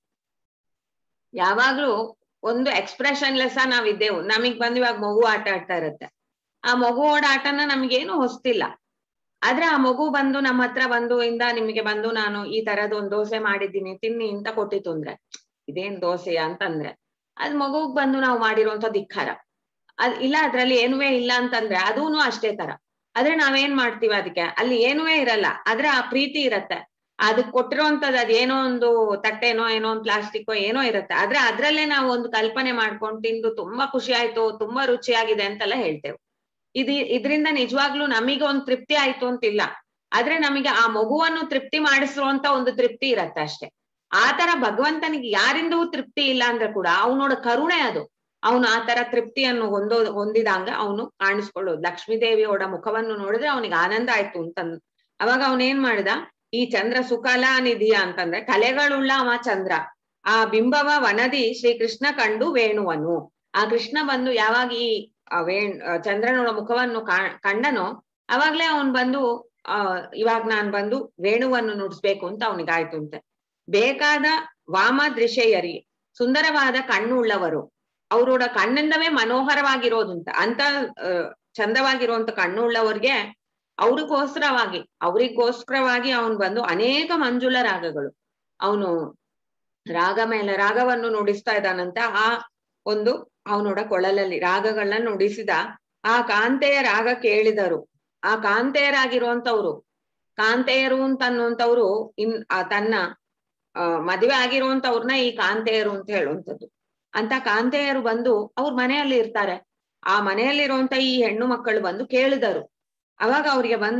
ಯಾವಾಗ್ಲೂ ಒಂದು ಎಕ್ಸ್ಪ್ರೆಷನ್ ಲೆಸ್ ನಾವಿದ್ದೇವು. ನಮಗ್ ಬಂದು ಇವಾಗ ಮಗು ಆಟ ಆಡ್ತಾ ಇರುತ್ತೆ. ಆ ಮಗುವೋಡ ಆಟನ ನಮ್ಗೇನು ಹೊಸ್ತಿಲ್ಲ. ಆದ್ರೆ ಆ ಮಗು ಬಂದು ನಮ್ಮ ಹತ್ರ ಬಂದು ಇಂದ ನಿಮಗೆ ಬಂದು ನಾನು ಈ ತರದ್ ಒಂದ್ ದೋಸೆ ಮಾಡಿದ್ದೀನಿ ತಿನ್ನಿ ಅಂತ ಕೊಟ್ಟಿತ್ತು ಅಂದ್ರೆ ಇದೇನ್ ದೋಸೆಯ ಅಂತಂದ್ರೆ ಅದ್ ಮಗುಗ್ ಬಂದು ನಾವು ಮಾಡಿರುವಂತ ಧಿಕ್ಕಾರ. ಅದ್ ಇಲ್ಲ ಅದ್ರಲ್ಲಿ ಏನುವೇ ಇಲ್ಲ ಅಂತಂದ್ರೆ ಅದೂನು ಅಷ್ಟೇ ತರ. ಆದ್ರೆ ನಾವೇನ್ ಮಾಡ್ತೀವಿ, ಅದಕ್ಕೆ ಅಲ್ಲಿ ಏನುವೇ ಇರಲ್ಲ, ಆದ್ರೆ ಆ ಪ್ರೀತಿ ಇರತ್ತೆ. ಅದಕ್ ಕೊಟ್ಟಿರುವಂತದ್ ಅದೇನೋ ಒಂದು ತಟ್ಟೆನೋ ಏನೋ ಒಂದು ಪ್ಲಾಸ್ಟಿಕ್ಕೋ ಏನೋ ಇರುತ್ತೆ. ಆದ್ರೆ ಅದ್ರಲ್ಲೇ ನಾವು ಒಂದು ಕಲ್ಪನೆ ಮಾಡ್ಕೊಂಡು ತಿಂದು ತುಂಬಾ ಖುಷಿ ಆಯ್ತು, ತುಂಬಾ ರುಚಿಯಾಗಿದೆ ಅಂತೆಲ್ಲ ಹೇಳ್ತೇವೆ. ಇದು ಇದ್ರಿಂದ ನಿಜವಾಗ್ಲೂ ನಮಗೆ ಒಂದು ತೃಪ್ತಿ ಆಯ್ತು ಅಂತಿಲ್ಲ, ಆದ್ರೆ ನಮಗೆ ಆ ಮಗುವನ್ನು ತೃಪ್ತಿ ಮಾಡಿಸುವಂತ ಒಂದು ತೃಪ್ತಿ ಇರತ್ತೆ ಅಷ್ಟೇ. ಆ ತರ ಭಗವಂತನಿಗೆ ಯಾರಿಂದೂ ತೃಪ್ತಿ ಇಲ್ಲ ಅಂದ್ರೆ ಕೂಡ ಅವನೋಡ ಕರುಣೆ ಅದು. ಅವನು ಆ ತರ ತೃಪ್ತಿಯನ್ನು ಹೊಂದೋ ಹೊಂದಿದಂಗ ಅವನು ಕಾಣಿಸ್ಕೊಳ್ಳೋದು. ಲಕ್ಷ್ಮೀ ದೇವಿಯೋಡ ಮುಖವನ್ನು ನೋಡಿದ್ರೆ ಅವನಿಗೆ ಆನಂದ ಆಯ್ತು ಅಂತಂದು ಅವಾಗ ಅವನೇನ್ ಮಾಡಿದ, ಈ ಚಂದ್ರ ಸುಕಲಾ ನಿಧಿಯ ಅಂತಂದ್ರೆ ಕಲೆಗಳುಳ್ಳ ಅವ ಚಂದ್ರ. ಆ ಬಿಂಬವ ವನದಿ ಶ್ರೀಕೃಷ್ಣ ಕಂಡು ವೇಣುವನು. ಆ ಕೃಷ್ಣ ಬಂದು ಯಾವಾಗ ಈ ವೇಣ್ ಚಂದ್ರನೋಡ ಮುಖವನ್ನು ಕಂಡನೋ ಅವಾಗ್ಲೇ ಅವನ್ ಬಂದು ಆ ಇವಾಗ ನಾನ್ ಬಂದು ವೇಣುವನ್ನು ನುಡಿಸ್ಬೇಕು ಅಂತ ಅವನಿಗಾಯ್ತು ಅಂತೆ. ಬೇಕಾದ ವಾಮ ದೃಶ್ಯಯರಿ, ಸುಂದರವಾದ ಕಣ್ಣುಳ್ಳವರು, ಅವರೋಡ ಕಣ್ಣಿಂದವೇ ಮನೋಹರವಾಗಿರೋದಂತ ಅಂತ ಅಹ್ ಚಂದವಾಗಿರುವಂತ ಕಣ್ಣುಳ್ಳವ್ರಿಗೆ ಅವ್ರಿಗೋಸ್ಕರವಾಗಿ ಅವ್ರಿಗೋಸ್ಕರವಾಗಿ ಅವನು ಬಂದು ಅನೇಕ ಮಂಜುಳ ರಾಗಗಳು, ಅವನು ರಾಗ ಮೇಲೆ ರಾಗವನ್ನು ನುಡಿಸ್ತಾ ಇದ್ದಾನಂತ. ಆ ಒಂದು ಅವನೋಡ ಕೊಳಲಲ್ಲಿ ರಾಗಗಳನ್ನ ನುಡಿಸಿದ. ಆ ಕಾಂತೆಯ ರಾಗ ಕೇಳಿದರು. ಆ ಕಾಂತೆಯರಾಗಿರುವಂತವ್ರು, ಕಾಂತೆಯರು ಅಂತ ಅನ್ನುವಂಥವ್ರು ಇನ್ ತನ್ನ ಅಹ್ ಮದುವೆ ಆಗಿರುವಂತವ್ರನ್ನ ಈ ಕಾಂತೆಯರು ಅಂತ ಹೇಳುವಂಥದ್ದು. ಅಂತ ಕಾಂತೆಯರು ಬಂದು ಅವ್ರ ಮನೆಯಲ್ಲಿ ಇರ್ತಾರೆ. ಆ ಮನೆಯಲ್ಲಿರುವಂತ ಈ ಹೆಣ್ಣು ಮಕ್ಕಳು ಬಂದು ಕೇಳಿದರು. ಅವಾಗ ಅವ್ರಿಗೆ ಬಂದು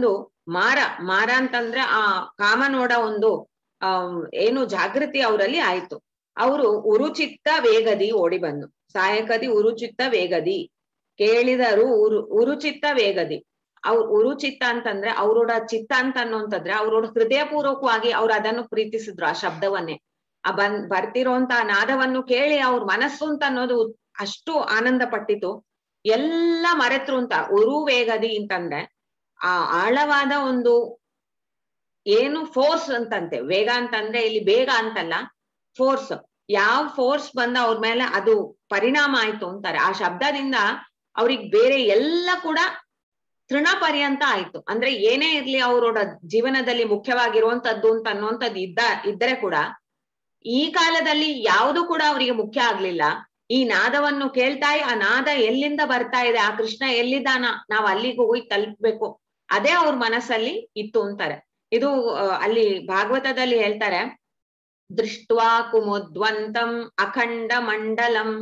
ಮಾರ ಮಾರ ಅಂತಂದ್ರೆ ಆ ಕಾಮನೋಡ ಒಂದು ಆ ಏನು ಜಾಗೃತಿ ಅವರಲ್ಲಿ ಆಯ್ತು. ಅವರು ಉರುಚಿತ್ತ ವೇಗದಿ ಓಡಿ ಬಂದು, ಸಾಯಕದಿ ಉರುಚಿತ್ತ ವೇಗದಿ ಕೇಳಿದರು ಉರು ಉರುಚಿತ್ತ ವೇಗದಿ. ಅವ್ರ ಉರುಚಿತ್ತ ಅಂತಂದ್ರೆ ಅವರೋಡ ಚಿತ್ತ ಅಂತ ಅನ್ನೋಂತಂದ್ರೆ ಅವರೋಡ ಹೃದಯ ಪೂರ್ವಕವಾಗಿ ಅವ್ರು ಅದನ್ನು ಪ್ರೀತಿಸಿದ್ರು, ಆ ಶಬ್ದವನ್ನೇ. ಆ ಬಂದ್ ಬರ್ತಿರೋಂತ ನಾದವನ್ನು ಕೇಳಿ ಅವ್ರ ಮನಸ್ಸು ಅಂತ ಅನ್ನೋದು ಅಷ್ಟು ಆನಂದ ಪಟ್ಟಿತು, ಎಲ್ಲ ಮರೆತ್ರು ಅಂತ. ಉರು ವೇಗದಿ ಅಂತಂದ್ರೆ ಆ ಆಳವಾದ ಒಂದು ಏನು ಫೋರ್ಸ್ ಅಂತಂತೆ. ವೇಗ ಅಂತಂದ್ರೆ ಇಲ್ಲಿ ಬೇಗ ಅಂತಲ್ಲ, ಫೋರ್ಸ್. ಯಾವ ಫೋರ್ಸ್ ಬಂದ ಅವ್ರ ಮೇಲೆ ಅದು ಪರಿಣಾಮ ಆಯ್ತು ಅಂತಾರೆ. ಆ ಶಬ್ದದಿಂದ ಅವ್ರಿಗೆ ಬೇರೆ ಎಲ್ಲ ಕೂಡ ತೃಣ ಪರ್ಯಂತ ಆಯ್ತು. ಅಂದ್ರೆ ಏನೇ ಇರ್ಲಿ ಅವರೋಡ ಜೀವನದಲ್ಲಿ ಮುಖ್ಯವಾಗಿರುವಂತದ್ದು ಅಂತ ಅನ್ನುವಂಥದ್ದು ಇದ್ದ ಇದ್ದರೆ ಕೂಡ ಈ ಕಾಲದಲ್ಲಿ ಯಾವುದು ಕೂಡ ಅವರಿಗೆ ಮುಖ್ಯ ಆಗ್ಲಿಲ್ಲ. ಈ ನಾದವನ್ನು ಕೇಳ್ತಾ ಆ ನಾದ ಎಲ್ಲಿಂದ ಬರ್ತಾ ಇದೆ, ಆ ಕೃಷ್ಣ ಎಲ್ಲಿದ್ದಾನ, ನಾವ್ ಅಲ್ಲಿಗೆ ಹೋಗಿ ತಲುಪ್ಬೇಕು, ಅದೇ ಅವ್ರ ಮನಸ್ಸಲ್ಲಿ ಇತ್ತು ಅಂತಾರೆ. ಇದು ಅಲ್ಲಿ ಭಾಗವತದಲ್ಲಿ ಹೇಳ್ತಾರೆ, ದೃಷ್ಟ್ವಾ ಕುಮುದ್ವಂತಂ ಅಖಂಡ ಮಂಡಲಂ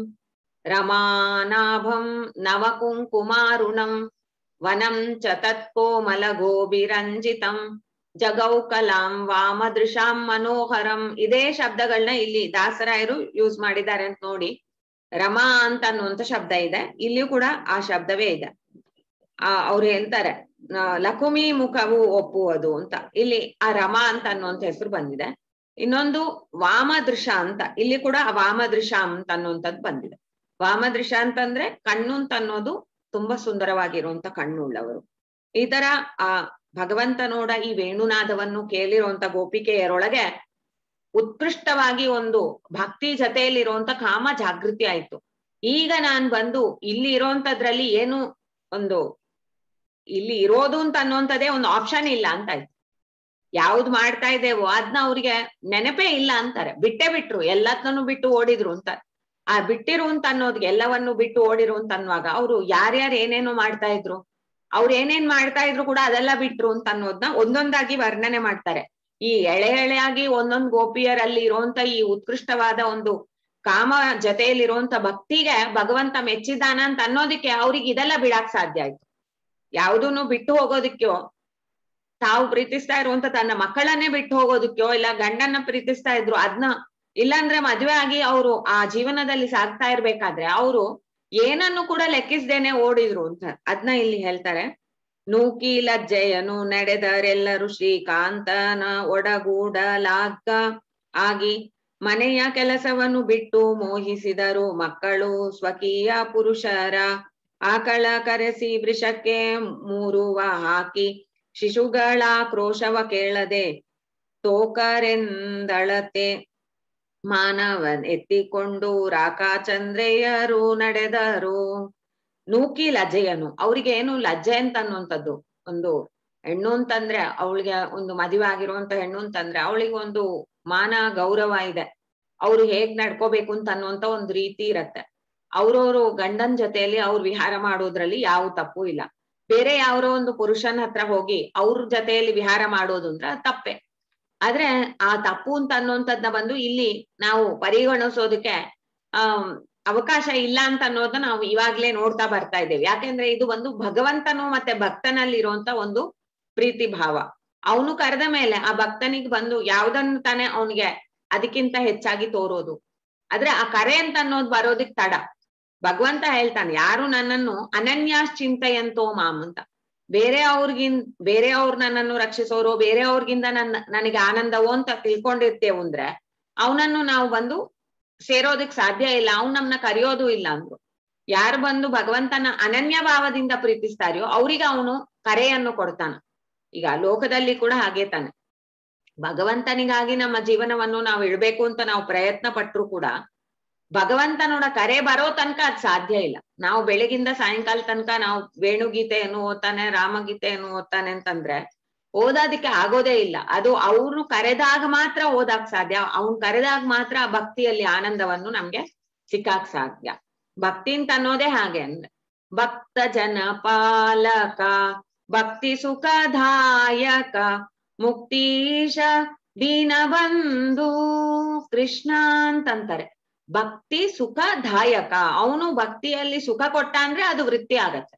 ರಮಾನಾಭಂ ನವಕುಂಕುಮಾರುಣಂ ವನಂ ಚ ತತ್ಕೋಮಲ ಗೋಬಿರಂಜಿತಂ ಜಗೌಕಲಾಂ ವಾಮದೃಶಾಂ ಮನೋಹರಂ. ಇದೇ ಶಬ್ದಗಳನ್ನ ಇಲ್ಲಿ ದಾಸರಾಯರು ಯೂಸ್ ಮಾಡಿದ್ದಾರೆ ಅಂತ ನೋಡಿ. ರಮಾ ಅಂತ ಅನ್ನುವಂತ ಶಬ್ದ ಇದೆ, ಇಲ್ಲಿಯೂ ಕೂಡ ಆ ಶಬ್ದವೇ ಇದೆ. ಆ ಅವ್ರು ಹೇಳ್ತಾರೆ ಲಕುಮಿ ಮುಖವು ಒಪ್ಪುವುದು ಅಂತ, ಇಲ್ಲಿ ಆ ರಮಾ ಅಂತ ಅನ್ನುವಂತ ಹೆಸರು ಬಂದಿದೆ. ಇನ್ನೊಂದು ವಾಮದೃಶ ಅಂತ, ಇಲ್ಲಿ ಕೂಡ ವಾಮದೃಶ ಅಂತ ಅನ್ನುವಂಥದ್ದು ಬಂದಿದೆ. ವಾಮದೃಶ ಅಂತಂದ್ರೆ ಕಣ್ಣು ಅಂತ ಅನ್ನೋದು ತುಂಬಾ ಸುಂದರವಾಗಿರುವಂತ ಕಣ್ಣುಳ್ಳವರು. ಈ ತರ ಆ ಭಗವಂತನೋಡ ಈ ವೇಣುನಾದವನ್ನು ಕೇಳಿರುವಂತ ಗೋಪಿಕೆಯರೊಳಗೆ ಉತ್ಕೃಷ್ಟವಾಗಿ ಒಂದು ಭಕ್ತಿ ಜೊತೆಯಲ್ಲಿರುವಂತ ಕಾಮ ಜಾಗೃತಿ ಆಯ್ತು. ಈಗ ನಾನ್ ಬಂದು ಇಲ್ಲಿ ಇರೋಂಥದ್ರಲ್ಲಿ ಏನು ಒಂದು ಇಲ್ಲಿ ಇರೋದು ಅಂತ ಅನ್ನೋಂಥದ್ದೇ ಒಂದು ಆಪ್ಷನ್ ಇಲ್ಲ ಅಂತ ಆಯ್ತು. ಯಾವ್ದು ಮಾಡ್ತಾ ಇದ್ದೇವೋ ಅದನ್ನ ಅವ್ರಿಗೆ ನೆನಪೇ ಇಲ್ಲ ಅಂತಾರೆ. ಬಿಟ್ಟೆ ಬಿಟ್ರು, ಎಲ್ಲದನ್ನೂ ಬಿಟ್ಟು ಓಡಿದ್ರು ಅಂತ. ಆ ಬಿಟ್ಟಿರು ಅಂತ ಅನ್ನೋದ್ಗೆ ಎಲ್ಲವನ್ನು ಬಿಟ್ಟು ಓಡಿರು ಅಂತ ಅನ್ನುವಾಗ ಅವ್ರು ಯಾರ್ಯಾರು ಏನೇನೋ ಮಾಡ್ತಾ ಇದ್ರು, ಅವ್ರು ಏನೇನ್ ಮಾಡ್ತಾ ಇದ್ರು ಕೂಡ ಅದೆಲ್ಲ ಬಿಟ್ರು ಅಂತ ಅನ್ನೋದನ್ನ ಒಂದೊಂದಾಗಿ ವರ್ಣನೆ ಮಾಡ್ತಾರೆ. ಈ ಎಳೆ ಎಳೆಯಾಗಿ ಒಂದೊಂದು ಗೋಪಿಯರಲ್ಲಿ ಇರುವಂತ ಈ ಉತ್ಕೃಷ್ಟವಾದ ಒಂದು ಕಾಮ ಜೊತೆಯಲ್ಲಿರುವಂತ ಭಕ್ತಿಗೆ ಭಗವಂತ ಮೆಚ್ಚಿದಾನ ಅಂತ ಅನ್ನೋದಕ್ಕೆ ಅವ್ರಿಗೆ ಇದೆಲ್ಲ ಬಿಡಾಕ್ ಸಾಧ್ಯ ಆಯ್ತು. ಯಾವುದನ್ನು ಬಿಟ್ಟು ಹೋಗೋದಕ್ಕೋ, ತಾವು ಪ್ರೀತಿಸ್ತಾ ಇರುವಂತ ತನ್ನ ಮಕ್ಕಳನ್ನೇ ಬಿಟ್ಟು ಹೋಗೋದಕ್ಕೋ, ಇಲ್ಲ ಗಂಡನ್ನ ಪ್ರೀತಿಸ್ತಾ ಇದ್ರು ಅದನ್ನ, ಇಲ್ಲಾಂದ್ರೆ ಮದ್ವೆ ಆಗಿ ಅವರು ಆ ಜೀವನದಲ್ಲಿ ಸಾಗ್ತಾ ಇರ್ಬೇಕಾದ್ರೆ ಅವರು ಏನನ್ನು ಕೂಡ ಲೆಕ್ಕಿಸ್ದೇನೆ ಓಡಿದ್ರು ಅಂತ ಅದನ್ನ ಇಲ್ಲಿ ಹೇಳ್ತಾರೆ. ನೂಕಿ ಲಜ್ಜೆಯನು ನಡೆದರೆಲ್ಲರೂ ಶ್ರೀಕಾಂತನ ಒಡಗೂಡಲಾಗ ಆಗಿ ಮನೆಯ ಕೆಲಸವನ್ನು ಬಿಟ್ಟು ಮೋಹಿಸಿದರು ಮಕ್ಕಳು ಸ್ವಕೀಯ ಪುರುಷರ ಆಕಳ ಕರೆಸಿ ವೃಷಕ್ಕೆ ಮೂರುವ ಹಾಕಿ ಶಿಶುಗಳ ಕ್ರೋಶವ ಕೇಳದೆ ತೋಕರೆಂದಳತೆ ಮಾನವನ್ ಎತ್ತಿಕೊಂಡು ರಾಕಾಚಂದ್ರೆಯರು ನಡೆದರು. ನೂಕಿ ಲಜ್ಜೆಯನು, ಅವ್ರಿಗೆ ಏನು ಲಜ್ಜೆ ಅಂತ ಅನ್ನುವಂಥದ್ದು, ಒಂದು ಹೆಣ್ಣು ಅಂತಂದ್ರೆ ಅವಳಿಗೆ ಒಂದು ಮದುವೆ ಆಗಿರುವಂತ ಹೆಣ್ಣು ಅಂತಂದ್ರೆ ಅವಳಿಗೆ ಒಂದು ಮಾನ ಗೌರವ ಇದೆ, ಅವ್ರು ಹೇಗ್ ನಡ್ಕೋಬೇಕು ಅಂತ ಅನ್ನುವಂತ ಒಂದು ರೀತಿ ಇರತ್ತೆ. ಅವ್ರವ್ರು ಗಂಡನ್ ಜೊತೆಯಲ್ಲಿ ಅವ್ರು ವಿಹಾರ ಮಾಡೋದ್ರಲ್ಲಿ ಯಾವ ತಪ್ಪು ಇಲ್ಲ. ಬೇರೆ ಯಾವ್ರೋ ಒಂದು ಪುರುಷನ ಹತ್ರ ಹೋಗಿ ಅವ್ರ ಜೊತೆಯಲ್ಲಿ ವಿಹಾರ ಮಾಡೋದು ಅಂದ್ರೆ ತಪ್ಪೆ. ಆದ್ರೆ ಆ ತಪ್ಪು ಅಂತ ಅನ್ನುವಂಥದ್ನ ಬಂದು ಇಲ್ಲಿ ನಾವು ಪರಿಗಣಿಸೋದಕ್ಕೆ ಆ ಅವಕಾಶ ಇಲ್ಲ ಅಂತ ಅನ್ನೋದನ್ನ ನಾವು ಇವಾಗ್ಲೇ ನೋಡ್ತಾ ಬರ್ತಾ ಇದ್ದೇವೆ. ಯಾಕೆಂದ್ರೆ ಇದು ಒಂದು ಭಗವಂತನು ಮತ್ತೆ ಭಕ್ತನಲ್ಲಿ ಇರುವಂತ ಒಂದು ಪ್ರೀತಿ ಭಾವ. ಅವನು ಕರೆದ ಮೇಲೆ ಆ ಭಕ್ತನಿಗೆ ಬಂದು ಯಾವ್ದನ್ನು ತಾನೆ ಅವನಿಗೆ ಅದಕ್ಕಿಂತ ಹೆಚ್ಚಾಗಿ ತೋರೋದು. ಆದ್ರೆ ಆ ಕರೆ ಅಂತ ಅನ್ನೋದು ಬರೋದಿಕ್ ತಡ. ಭಗವಂತ ಹೇಳ್ತಾನೆ, ಯಾರು ನನ್ನನ್ನು ಅನನ್ಯಾಸ್ ಚಿಂತೆಯಂತೋ ಮಾಮ್ ಅಂತ, ಬೇರೆ ಅವ್ರಿಗಿನ್ ಬೇರೆ ಅವ್ರು ನನ್ನನ್ನು ರಕ್ಷಿಸೋರು, ಬೇರೆ ಅವ್ರಿಗಿಂದ ನನ್ನ ನನಗೆ ಆನಂದವೋ ಅಂತ ತಿಳ್ಕೊಂಡಿರ್ತೇವು ಅಂದ್ರೆ ಅವನನ್ನು ನಾವು ಬಂದು ಸೇರೋದಕ್ ಸಾಧ್ಯ ಇಲ್ಲ, ಅವ್ನು ನಮ್ನ ಕರೆಯೋದು ಇಲ್ಲ ಅಂದ್ರು. ಯಾರು ಬಂದು ಭಗವಂತನ ಅನನ್ಯ ಭಾವದಿಂದ ಪ್ರೀತಿಸ್ತಾರೆಯೋ ಅವ್ರಿಗೆ ಅವನು ಕರೆಯನ್ನು ಕೊಡ್ತಾನ. ಈಗ ಲೋಕದಲ್ಲಿ ಕೂಡ ಹಾಗೆ ತಾನೆ, ಭಗವಂತನಿಗಾಗಿ ನಮ್ಮ ಜೀವನವನ್ನು ನಾವು ಇಡ್ಬೇಕು ಅಂತ ನಾವು ಪ್ರಯತ್ನ ಪಟ್ರು ಕೂಡ ಭಗವಂತನೋಡ ಕರೆ ಬರೋ ತನಕ ಅದ್ ಸಾಧ್ಯ ಇಲ್ಲ. ನಾವು ಬೆಳಗಿಂದ ಸಾಯಂಕಾಲ ತನಕ ನಾವು ವೇಣುಗೀತೆಯನ್ನು ಓದ್ತಾನೆ, ರಾಮಗೀತೆಯನ್ನು ಓದ್ತಾನೆ ಅಂತಂದ್ರೆ ಓದೋದಕ್ಕೆ ಆಗೋದೇ ಇಲ್ಲ. ಅದು ಅವ್ರು ಕರೆದಾಗ ಮಾತ್ರ ಓದಾಕ್ ಸಾಧ್ಯ, ಅವ್ನ್ ಕರೆದಾಗ ಮಾತ್ರ ಆ ಭಕ್ತಿಯಲ್ಲಿ ಆನಂದವನ್ನು ನಮ್ಗೆ ಸಿಕ್ಕಾಕ್ ಸಾಧ್ಯ. ಭಕ್ತಿ ಅಂತ ಅನ್ನೋದೇ ಹಾಗೆ ಅಂದ್ರೆ ಭಕ್ತ ಜನ ಪಾಲಕ ಭಕ್ತಿ ಸುಖದಾಯಕ ಮುಕ್ತೀಶ ದೀನ ಬಂಧು ಕೃಷ್ಣ ಅಂತಂತಾರೆ. ಭಕ್ತಿ ಸುಖದಾಯಕ, ಅವನು ಭಕ್ತಿಯಲ್ಲಿ ಸುಖ ಕೊಟ್ಟ ಅಂದ್ರೆ ಅದು ವೃತ್ತಿ ಆಗತ್ತೆ.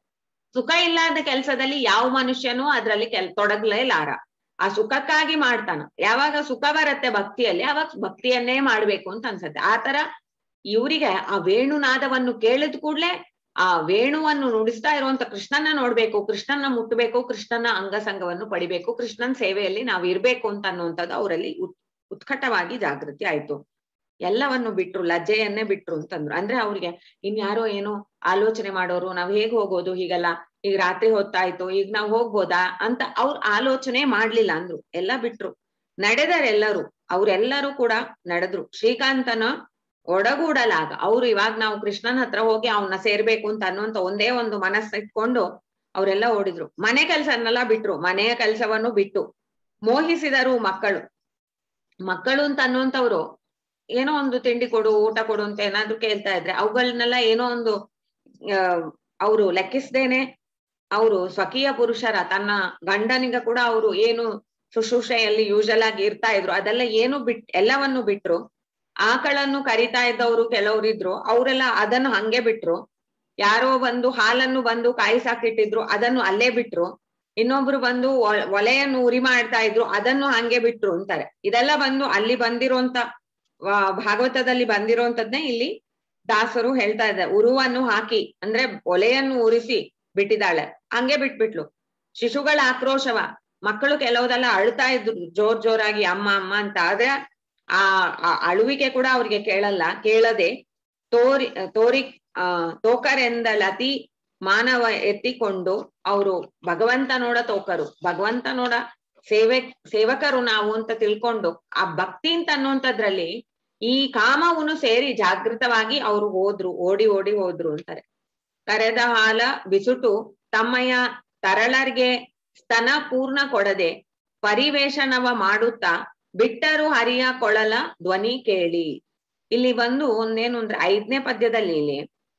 ಸುಖ ಇಲ್ಲದ ಕೆಲ್ಸದಲ್ಲಿ ಯಾವ ಮನುಷ್ಯನೂ ಅದ್ರಲ್ಲಿ ಕೆಲ್ ತೊಡಗ್ಲೇಲಾರ. ಆ ಸುಖಕ್ಕಾಗಿ ಮಾಡ್ತಾನ. ಯಾವಾಗ ಸುಖ ಬರತ್ತೆ ಭಕ್ತಿಯಲ್ಲಿ ಅವಾಗ ಭಕ್ತಿಯನ್ನೇ ಮಾಡ್ಬೇಕು ಅಂತ ಅನ್ಸತ್ತೆ. ಆತರ ಇವ್ರಿಗೆ ಆ ವೇಣುನಾದವನ್ನು ಕೇಳಿದ ಕೂಡ್ಲೆ ಆ ವೇಣುವನ್ನು ನುಡಿಸ್ತಾ ಇರುವಂತ ಕೃಷ್ಣನ ನೋಡ್ಬೇಕು, ಕೃಷ್ಣನ ಮುಟ್ಟಬೇಕು, ಕೃಷ್ಣನ ಅಂಗಸಂಗವನ್ನು ಪಡಿಬೇಕು, ಕೃಷ್ಣನ್ ಸೇವೆಯಲ್ಲಿ ನಾವ್ ಇರ್ಬೇಕು ಅಂತ ಅನ್ನುವಂಥದ್ದು ಅವರಲ್ಲಿ ಉತ್ ಉತ್ಕಟವಾಗಿ ಜಾಗೃತಿ ಆಯ್ತು. ಎಲ್ಲವನ್ನು ಬಿಟ್ರು, ಲಜ್ಜೆಯನ್ನೇ ಬಿಟ್ರು ಅಂತಂದ್ರು. ಅಂದ್ರೆ ಅವ್ರಿಗೆ ಇನ್ಯಾರೋ ಏನೋ ಆಲೋಚನೆ ಮಾಡೋರು, ನಾವ್ ಹೇಗ್ ಹೋಗೋದು, ಹೀಗೆಲ್ಲ ಈಗ ರಾತ್ರಿ ಹೊತ್ತಾಯ್ತು, ಈಗ ನಾವ್ ಹೋಗ್ಬೋದಾ ಅಂತ ಅವ್ರ ಆಲೋಚನೆ ಮಾಡ್ಲಿಲ್ಲ ಅಂದ್ರು. ಎಲ್ಲ ಬಿಟ್ರು, ನಡೆದರೆಲ್ಲರೂ, ಅವ್ರೆಲ್ಲರೂ ಕೂಡ ನಡೆದ್ರು. ಶ್ರೀಕಾಂತನ ಒಡಗೂಡಲಾಗ ಅವ್ರು ಇವಾಗ ನಾವು ಕೃಷ್ಣನ ಹತ್ರ ಹೋಗಿ ಅವನ್ನ ಸೇರ್ಬೇಕು ಅಂತ ಅನ್ನುವಂತ ಒಂದೇ ಒಂದು ಮನಸ್ಸು ಇಟ್ಕೊಂಡು ಅವರೆಲ್ಲ ಓಡಿದ್ರು. ಮನೆ ಕೆಲ್ಸನ್ನೆಲ್ಲ ಬಿಟ್ರು, ಮನೆಯ ಕೆಲ್ಸವನ್ನು ಬಿಟ್ಟು ಮೋಹಿಸಿದರು ಮಕ್ಕಳು. ಮಕ್ಕಳು ಅಂತ ಅನ್ನುವಂಥವ್ರು ಏನೋ ಒಂದು ತಿಂಡಿ ಕೊಡು, ಊಟ ಕೊಡು ಅಂತ ಏನಾದ್ರು ಕೇಳ್ತಾ ಇದ್ರೆ ಅವುಗಳನ್ನೆಲ್ಲ ಏನೋ ಒಂದು ಅಹ್ ಅವರು ಲೆಕ್ಕಿಸ್ದೇನೆ ಅವರು ಸ್ವಕೀಯ ಪುರುಷರ ತನ್ನ ಗಂಡನಿಗ ಕೂಡ ಅವರು ಏನು ಶುಶ್ರೂಷೆಯಲ್ಲಿ ಯೂಶಲ್ ಆಗಿ ಇರ್ತಾ ಇದ್ರು ಅದೆಲ್ಲ ಏನು ಬಿಟ್ ಎಲ್ಲವನ್ನು ಬಿಟ್ರು. ಆಕಳನ್ನು ಕರಿತಾ ಇದ್ದವರು ಕೆಲವರಿದ್ರು, ಅವರೆಲ್ಲ ಅದನ್ನು ಹಂಗೆ ಬಿಟ್ರು. ಯಾರೋ ಬಂದು ಹಾಲನ್ನು ಬಂದು ಕಾಯಿಸಾಕಿಟ್ಟಿದ್ರು, ಅದನ್ನು ಅಲ್ಲೇ ಬಿಟ್ರು. ಇನ್ನೊಬ್ರು ಬಂದು ಒಲೆಯನ್ನು ಉರಿ ಮಾಡ್ತಾ ಇದ್ರು, ಅದನ್ನು ಹಂಗೆ ಬಿಟ್ರು ಅಂತಾರೆ. ಇದೆಲ್ಲ ಬಂದು ಅಲ್ಲಿ ಬಂದಿರುವಂತ ಭಾಗವತದಲ್ಲಿ ಬಂದಿರುವಂತದ್ನೇ ಇಲ್ಲಿ ದಾಸರು ಹೇಳ್ತಾ ಇದ್ದಾರೆ. ಉರುವನ್ನು ಹಾಕಿ ಅಂದ್ರೆ ಒಲೆಯನ್ನು ಉರಿಸಿ ಬಿಟ್ಟಿದ್ದಾಳೆ, ಹಂಗೆ ಬಿಟ್ಬಿಟ್ಲು. ಶಿಶುಗಳ ಆಕ್ರೋಶವ, ಮಕ್ಕಳು ಕೆಲವುದೆಲ್ಲ ಅಳ್ತಾ ಇದ್ರು ಜೋರ್ ಜೋರಾಗಿ ಅಮ್ಮ ಅಮ್ಮ ಅಂತ. ಆದ್ರೆ ಆ ಅಳುವಿಕೆ ಕೂಡ ಅವ್ರಿಗೆ ಕೇಳಲ್ಲ. ಕೇಳದೆ ತೋರಿ ತೋರಿ ಆ ತೋಕರೆಂದಲತಿ ಮಾನವ ಎತ್ತಿಕೊಂಡು ಅವರು ಭಗವಂತ ನೋಡ ತೋಕರು, ಭಗವಂತ ನೋಡ ಸೇವೆ ಸೇವಕರು ನಾವು ಅಂತ ತಿಳ್ಕೊಂಡು ಆ ಭಕ್ತಿ ಅಂತ ಅನ್ನುವಂಥದ್ರಲ್ಲಿ ಈ ಕಾಮವನ್ನು ಸೇರಿ ಜಾಗೃತವಾಗಿ ಅವರು ಹೋದ್ರು, ಓಡಿ ಓಡಿ ಹೋದ್ರು ಅಂತಾರೆ. ಕರೆದ ಹಾಲ ಬಿಸುಟು ತಮ್ಮಯ್ಯ ತರಳರ್ಗೆ ಸ್ತನ ಪೂರ್ಣ ಕೊಡದೆ ಪರಿವೇಶನವ ಮಾಡುತ್ತಾ ಬಿಟ್ಟರು ಹರಿಯ ಕೊಳಲ ಧ್ವನಿ ಕೇಳಿ. ಇಲ್ಲಿ ಬಂದು ಒಂದೇನು ಅಂದ್ರೆ ಐದನೇ ಪದ್ಯದಲ್ಲಿ ಇಲ್ಲಿ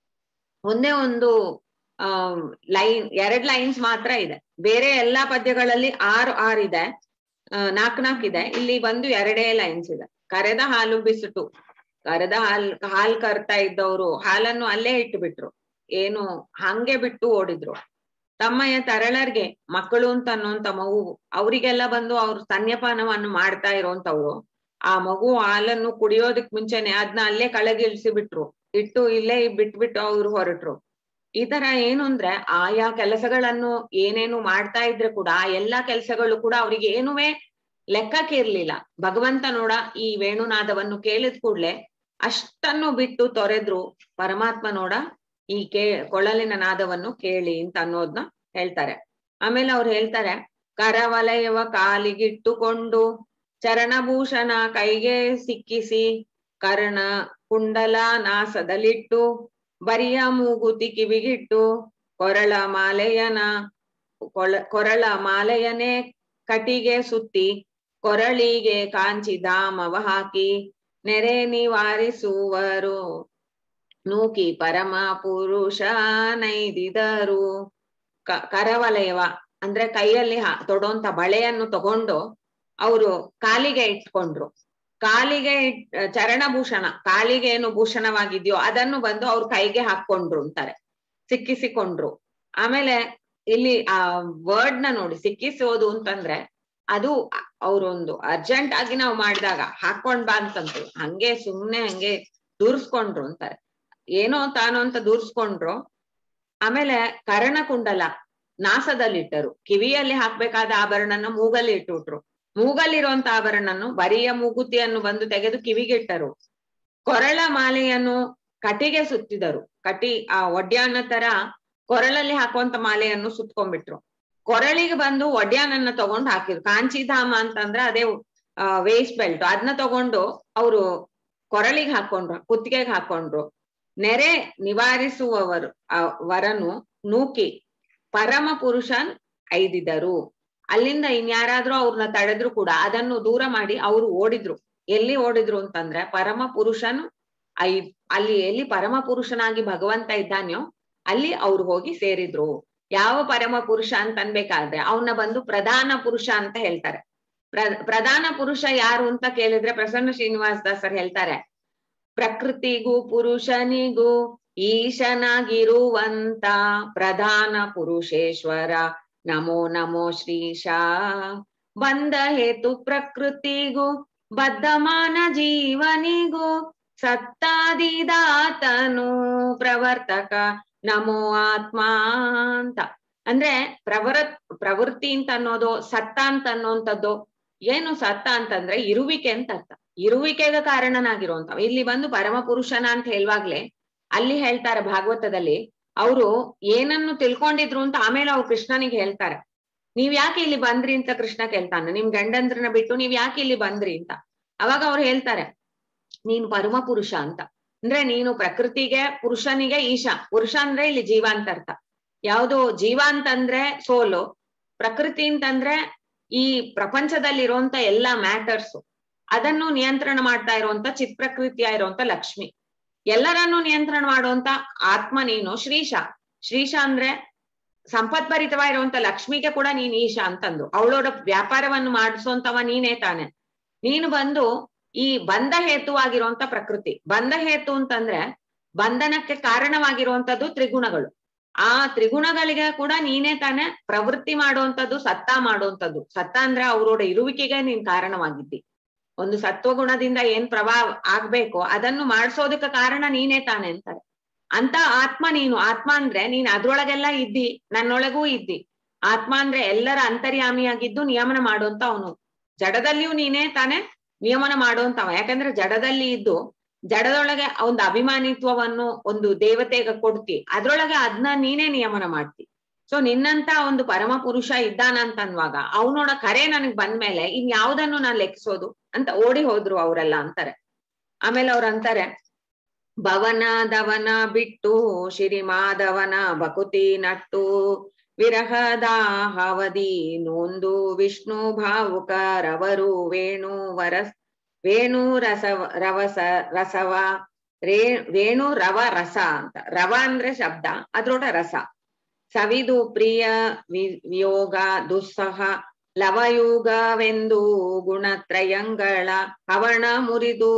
ಒಂದೇ ಒಂದು ಆ ಲೈನ್, ಎರಡ್ ಲೈನ್ಸ್ ಮಾತ್ರ ಇದೆ. ಬೇರೆ ಎಲ್ಲಾ ಪದ್ಯಗಳಲ್ಲಿ ಆರು ಆರ್ ಇದೆ, ನಾಕ್ ನಾಕ್ ಇದೆ. ಇಲ್ಲಿ ಬಂದು ಎರಡೇ ಲೈನ್ಸ್ ಇದೆ. ಕರೆದ ಹಾಲು ಬಿಸುಟು, ಕರೆದ ಹಾಲ್ ಹಾಲ್ ಕರ್ತಾ ಇದ್ದವ್ರು ಹಾಲನ್ನು ಅಲ್ಲೇ ಇಟ್ಟು ಬಿಟ್ರು, ಏನು ಹಂಗೆ ಬಿಟ್ಟು ಓಡಿದ್ರು. ತಮ್ಮಯ್ಯ ತರಳರ್ಗೆ ಮಕ್ಕಳು ಅಂತ ಅನ್ನುವಂತ ಮಗು ಅವರಿಗೆಲ್ಲ ಬಂದು ಅವ್ರು ಸ್ತನ್ಯಪಾನವನ್ನು ಮಾಡ್ತಾ ಇರೋಂತವ್ರು ಆ ಮಗು ಹಾಲನ್ನು ಕುಡಿಯೋದಕ್ ಮುಂಚೆನೆ ಅದನ್ನ ಅಲ್ಲೇ ಕಳಗಿಳಿಸಿ ಬಿಟ್ರು, ಇಟ್ಟು ಇಲ್ಲೇ ಬಿಟ್ಬಿಟ್ಟು ಅವ್ರು ಹೊರಟ್ರು. ಈ ತರ ಏನು ಅಂದ್ರೆ ಆಯಾ ಕೆಲಸಗಳನ್ನು ಏನೇನು ಮಾಡ್ತಾ ಇದ್ರೆ ಕೂಡ ಆ ಎಲ್ಲಾ ಕೆಲ್ಸಗಳು ಕೂಡ ಅವ್ರಿಗೆ ಏನುವೇ ಲೆಕ್ಕಕ್ಕೆ ಇರ್ಲಿಲ್ಲ. ಭಗವಂತ ನೋಡ ಈ ವೇಣುನಾದವನ್ನು ಕೇಳಿದ ಕೂಡ್ಲೆ ಅಷ್ಟನ್ನು ಬಿಟ್ಟು ತೊರೆದ್ರು. ಪರಮಾತ್ಮ ನೋಡ ಈ ಕೇ ಕೊಳಲಿನ ನಾದವನ್ನು ಕೇಳಿ ಅಂತ ಅನ್ನೋದ್ನ ಹೇಳ್ತಾರೆ. ಆಮೇಲೆ ಅವ್ರು ಹೇಳ್ತಾರೆ, ಕರವಲಯವ ಕಾಲಿಗಿಟ್ಟುಕೊಂಡು ಚರಣಭೂಷಣ ಕೈಗೆ ಸಿಕ್ಕಿಸಿ ಕರ್ಣ ಕುಂಡಲ ನಾಸದಲ್ಲಿಟ್ಟು ಬರಿಯ ಮೂಗುತಿ ಕಿವಿಗಿಟ್ಟು ಕೊರಳ ಮಾಲೆಯನ ಕೊಳ ಕೊರಳ ಮಾಲೆಯನೇ ಕಟಿಗೆ ಸುತ್ತಿ ಕೊರಳಿಗೆ ಕಾಂಚಿ ಧಾಮವ ಹಾಕಿ ನೆರೆ ನಿವಾರಿಸುವರು ನೂಕಿ ಪರಮ ಪುರುಷ ನೈದಿದರು. ಕ ಕರವಲಯವ ಅಂದ್ರೆ ಕೈಯಲ್ಲಿ ತೊಡೋಂತ ಬಳೆಯನ್ನು ತಗೊಂಡು ಅವರು ಕಾಲಿಗೆ ಇಟ್ಕೊಂಡ್ರು. ಕಾಲಿಗೆ ಇಟ್ ಚರಣಭೂಷಣ, ಕಾಲಿಗೆ ಏನು ಭೂಷಣವಾಗಿದ್ಯೋ ಅದನ್ನು ಬಂದು ಅವ್ರ ಕೈಗೆ ಹಾಕೊಂಡ್ರು ಅಂತಾರೆ, ಸಿಕ್ಕಿಸಿಕೊಂಡ್ರು. ಆಮೇಲೆ ಇಲ್ಲಿ ಆ ವರ್ಡ್ ನ ನೋಡಿ, ಸಿಕ್ಕಿಸೋದು ಅಂತಂದ್ರೆ ಅದು ಅವ್ರೊಂದು ಅರ್ಜೆಂಟ್ ಆಗಿ ನಾವು ಮಾಡಿದಾಗ ಹಾಕೊಂಡ್ ಬಾ ಅಂತಂದ್ರು, ಹಂಗೆ ಸುಮ್ನೆ ಹಂಗೆ ದೂರ್ಸ್ಕೊಂಡ್ರು ಅಂತಾರೆ. ಏನೋ ತಾನು ಅಂತ ದೂರ್ಸ್ಕೊಂಡ್ರು. ಆಮೇಲೆ ಕರ್ಣಕುಂಡಲ ನಾಸದಲ್ಲಿಟ್ಟರು, ಕಿವಿಯಲ್ಲಿ ಹಾಕ್ಬೇಕಾದ ಆಭರಣನ ಮೂಗಲ್ಲಿ ಇಟ್ಟುಟ್ರು. ಮೂಗಲ್ಲಿರುವಂತ ಆಭರಣನ್ನು ಬರಿಯ ಮೂಗುತಿಯನ್ನು ಬಂದು ತೆಗೆದು ಕಿವಿಗಿಟ್ಟರು. ಕೊರಳ ಮಾಲೆಯನ್ನು ಕಟಿಗೆ ಸುತ್ತಿದರು. ಕಟಿ ಆ ಒಡ್ಯಾನ ತರ ಕೊರಳಲ್ಲಿ ಹಾಕುವಂತ ಮಾಲೆಯನ್ನು ಸುತ್ಕೊಂಡ್ಬಿಟ್ರು. ಕೊರಳಿಗೆ ಬಂದು ಒಡ್ಯಾನನ್ನ ತಗೊಂಡು ಹಾಕಿದ್ರು. ಕಾಂಚಿಧಾಮ ಅಂತಂದ್ರೆ ಅದೇ ಆ ವೇಸ್ಟ್ ಬೆಲ್ಟ್, ಅದನ್ನ ತಗೊಂಡು ಅವರು ಕೊರಳಿಗೆ ಹಾಕೊಂಡ್ರು, ಕುತ್ತಿಗೆಗೆ ಹಾಕೊಂಡ್ರು. ನೆರೆ ನಿವಾರಿಸುವವರು ವರನು ನೂಕಿ ಪರಮ ಪುರುಷನ್ ಐದಿದರು. ಅಲ್ಲಿಂದ ಇನ್ಯಾರಾದ್ರೂ ಅವ್ರನ್ನ ತಡೆದ್ರು ಕೂಡ ಅದನ್ನು ದೂರ ಮಾಡಿ ಅವರು ಓಡಿದ್ರು. ಎಲ್ಲಿ ಓಡಿದ್ರು ಅಂತಂದ್ರೆ ಪರಮ ಪುರುಷನು ಐ ಅಲ್ಲಿ ಎಲ್ಲಿ ಪರಮ ಪುರುಷನಾಗಿ ಭಗವಂತ ಇದ್ದಾನ್ಯೋ ಅಲ್ಲಿ ಅವ್ರು ಹೋಗಿ ಸೇರಿದ್ರು. ಯಾವ ಪರಮ ಪುರುಷ ಅಂತ ಅನ್ಬೇಕಾದ್ರೆ ಅವನ್ನ ಬಂದು ಪ್ರಧಾನ ಪುರುಷ ಅಂತ ಹೇಳ್ತಾರೆ. ಪ್ರ ಪ್ರಧಾನ ಪುರುಷ ಯಾರು ಅಂತ ಕೇಳಿದ್ರೆ ಪ್ರಸನ್ನ ಶ್ರೀನಿವಾಸ ದಾಸರು ಹೇಳ್ತಾರೆ, ಪ್ರಕೃತಿಗೂ ಪುರುಷನಿಗೂ ಈಶನಾಗಿರುವಂತ ಪ್ರಧಾನ ಪುರುಷೇಶ್ವರ ನಮೋ ನಮೋ ಶ್ರೀಶ. ಬಂಧ ಹೇತು ಪ್ರಕೃತಿಗೂ ಬದ್ಧಮಾನ ಜೀವನಿಗೂ ಸತ್ತಾದಿದಾತನು ಪ್ರವರ್ತಕ ನಮೋ ಆತ್ಮ ಅಂತ. ಅಂದ್ರೆ ಪ್ರವರ ಪ್ರವೃತ್ತಿ ಅಂತ ಅನ್ನೋದು ಸತ್ತ ಅಂತ ಅನ್ನೋಂಥದ್ದು. ಏನು ಸತ್ತ ಅಂತಂದ್ರೆ ಇರುವಿಕೆ ಅಂತ ಅರ್ಥ. ಇರುವಿಕೆಗೆ ಕಾರಣನಾಗಿರುವಂತ. ಇಲ್ಲಿ ಬಂದು ಪರಮ ಪುರುಷನ ಅಂತ ಹೇಳುವಾಗ್ಲೆ ಅಲ್ಲಿ ಹೇಳ್ತಾರೆ ಭಾಗವತದಲ್ಲಿ, ಅವರು ಏನನ್ನು ತಿಳ್ಕೊಂಡಿದ್ರು ಅಂತ ಆಮೇಲೆ ಅವ್ರು ಕೃಷ್ಣನಿಗೆ ಹೇಳ್ತಾರೆ. ನೀವ್ ಯಾಕೆ ಇಲ್ಲಿ ಬಂದ್ರಿ ಅಂತ ಕೃಷ್ಣ ಕೇಳ್ತಾನೆ, ನಿಮ್ ಗಂಡಂದ್ರನ್ನ ಬಿಟ್ಟು ನೀವ್ ಯಾಕೆ ಇಲ್ಲಿ ಬಂದ್ರಿ ಅಂತ. ಅವಾಗ ಅವ್ರು ಹೇಳ್ತಾರೆ, ನೀನು ಪರಮ ಪುರುಷ ಅಂತ. ಅಂದ್ರೆ ನೀನು ಪ್ರಕೃತಿಗೆ ಪುರುಷನಿಗೆ ಈಶ. ಪುರುಷ ಅಂದ್ರೆ ಇಲ್ಲಿ ಜೀವ ಅಂತ ಅರ್ಥ. ಯಾವುದು ಜೀವ ಅಂತಂದ್ರೆ ಸೋಲು, ಪ್ರಕೃತಿ ಅಂತಂದ್ರೆ ಈ ಪ್ರಪಂಚದಲ್ಲಿರುವಂತ ಎಲ್ಲಾ ಮ್ಯಾಟರ್ಸ್, ಅದನ್ನು ನಿಯಂತ್ರಣ ಮಾಡ್ತಾ ಇರುವಂತ ಚಿತ್ ಪ್ರಕೃತಿಯ ಇರುವಂತ ಲಕ್ಷ್ಮಿ. ಎಲ್ಲರನ್ನು ನಿಯಂತ್ರಣ ಮಾಡುವಂತ ಆತ್ಮ ನೀನು ಶ್ರೀಶ. ಶ್ರೀಶ ಅಂದ್ರೆ ಸಂಪತ್ಭರಿತವಾಗಿರುವಂತ ಲಕ್ಷ್ಮಿಗೆ ಕೂಡ ನೀನ್ ಈಶ ಅಂತಂದು, ಅವಳೋಡ ವ್ಯಾಪಾರವನ್ನು ಮಾಡಿಸುವಂತವ ನೀನೇ ತಾನೆ. ನೀನು ಬಂದು ಈ ಬಂಧ ಹೇತುವಾಗಿರುವಂತ ಪ್ರಕೃತಿ. ಬಂಧ ಹೇತು ಅಂತಂದ್ರೆ ಬಂಧನಕ್ಕೆ ಕಾರಣವಾಗಿರುವಂತದ್ದು ತ್ರಿಗುಣಗಳು. ಆ ತ್ರಿಗುಣಗಳಿಗೆ ಕೂಡ ನೀನೇ ತಾನೆ ಪ್ರವೃತ್ತಿ ಮಾಡುವಂಥದ್ದು, ಸತ್ತ ಮಾಡುವಂಥದ್ದು. ಸತ್ತ ಅಂದ್ರೆ ಅವರೋಡ ಇರುವಿಕೆಗೆ ನೀನ್ ಕಾರಣವಾಗಿದ್ದಿ. ಒಂದು ಸತ್ವಗುಣದಿಂದ ಏನ್ ಪ್ರಭಾವ ಆಗ್ಬೇಕು ಅದನ್ನು ಮಾಡ್ಸೋದಕ್ಕೆ ಕಾರಣ ನೀನೇ ತಾನೆ ಅಂತಾರೆ. ಅಂತ ಆತ್ಮ ನೀನು. ಆತ್ಮ ಅಂದ್ರೆ ನೀನ್ ಅದ್ರೊಳಗೆಲ್ಲ ಇದ್ದಿ, ನನ್ನೊಳಗೂ ಇದ್ದಿ. ಆತ್ಮ ಅಂದ್ರೆ ಎಲ್ಲರ ಅಂತರ್ಯಾಮಿಯಾಗಿದ್ದು ನಿಯಮನ ಮಾಡುವಂತ ಅವನು. ಜಡದಲ್ಲಿಯೂ ನೀನೇ ತಾನೆ ನಿಯಮನ ಮಾಡುವಂತವ. ಯಾಕಂದ್ರೆ ಜಡದಲ್ಲಿ ಇದ್ದು ಜಡದೊಳಗೆ ಒಂದು ಅಭಿಮಾನಿತ್ವವನ್ನು ಒಂದು ದೇವತೆಗೆ ಕೊಡ್ತಿ, ಅದ್ರೊಳಗೆ ಅದನ್ನ ನೀನೇ ನಿಯಮನ ಮಾಡ್ತಿ. ಸೊ ನಿನ್ನಂತ ಒಂದು ಪರಮ ಪುರುಷ ಇದ್ದಾನಂತನ್ವಾಗ ಅವನೋಡ ಕರೆ ನನಗ್ ಬಂದ್ಮೇಲೆ ಇನ್ ಯಾವ್ದನ್ನು ನಾನ್ ಲೆಕ್ಕಿಸೋದು ಅಂತ ಓಡಿ ಹೋದ್ರು ಅವರೆಲ್ಲ ಅಂತಾರೆ. ಆಮೇಲೆ ಅವ್ರ ಅಂತಾರೆ, ಭವನ ದವನ ಬಿಟ್ಟು ಶ್ರೀಮಾಧವನ ಬಕುತಿ ನಟ್ಟು ವಿರಹದ ಹವದಿ ನೊಂದು ವಿಷ್ಣು ಭಾವುಕರವರು ವೇಣು ವರಸ್ ವೇಣು ರಸ ರವಸ ರಸವ ರೇ ವೇಣು ರವ ರಸ ಅಂತ. ರವ ಅಂದ್ರೆ ಶಬ್ದ, ಅದ್ರೊಡ ರಸ. ಸವಿದು ಪ್ರಿಯ ವಿ ವಿಯೋಗ ದುಸ್ಸಹ ಲವಯುಗವೆಂದು ಗುಣತ್ರಯಂಗಳ ಹವಣ ಮುರಿದು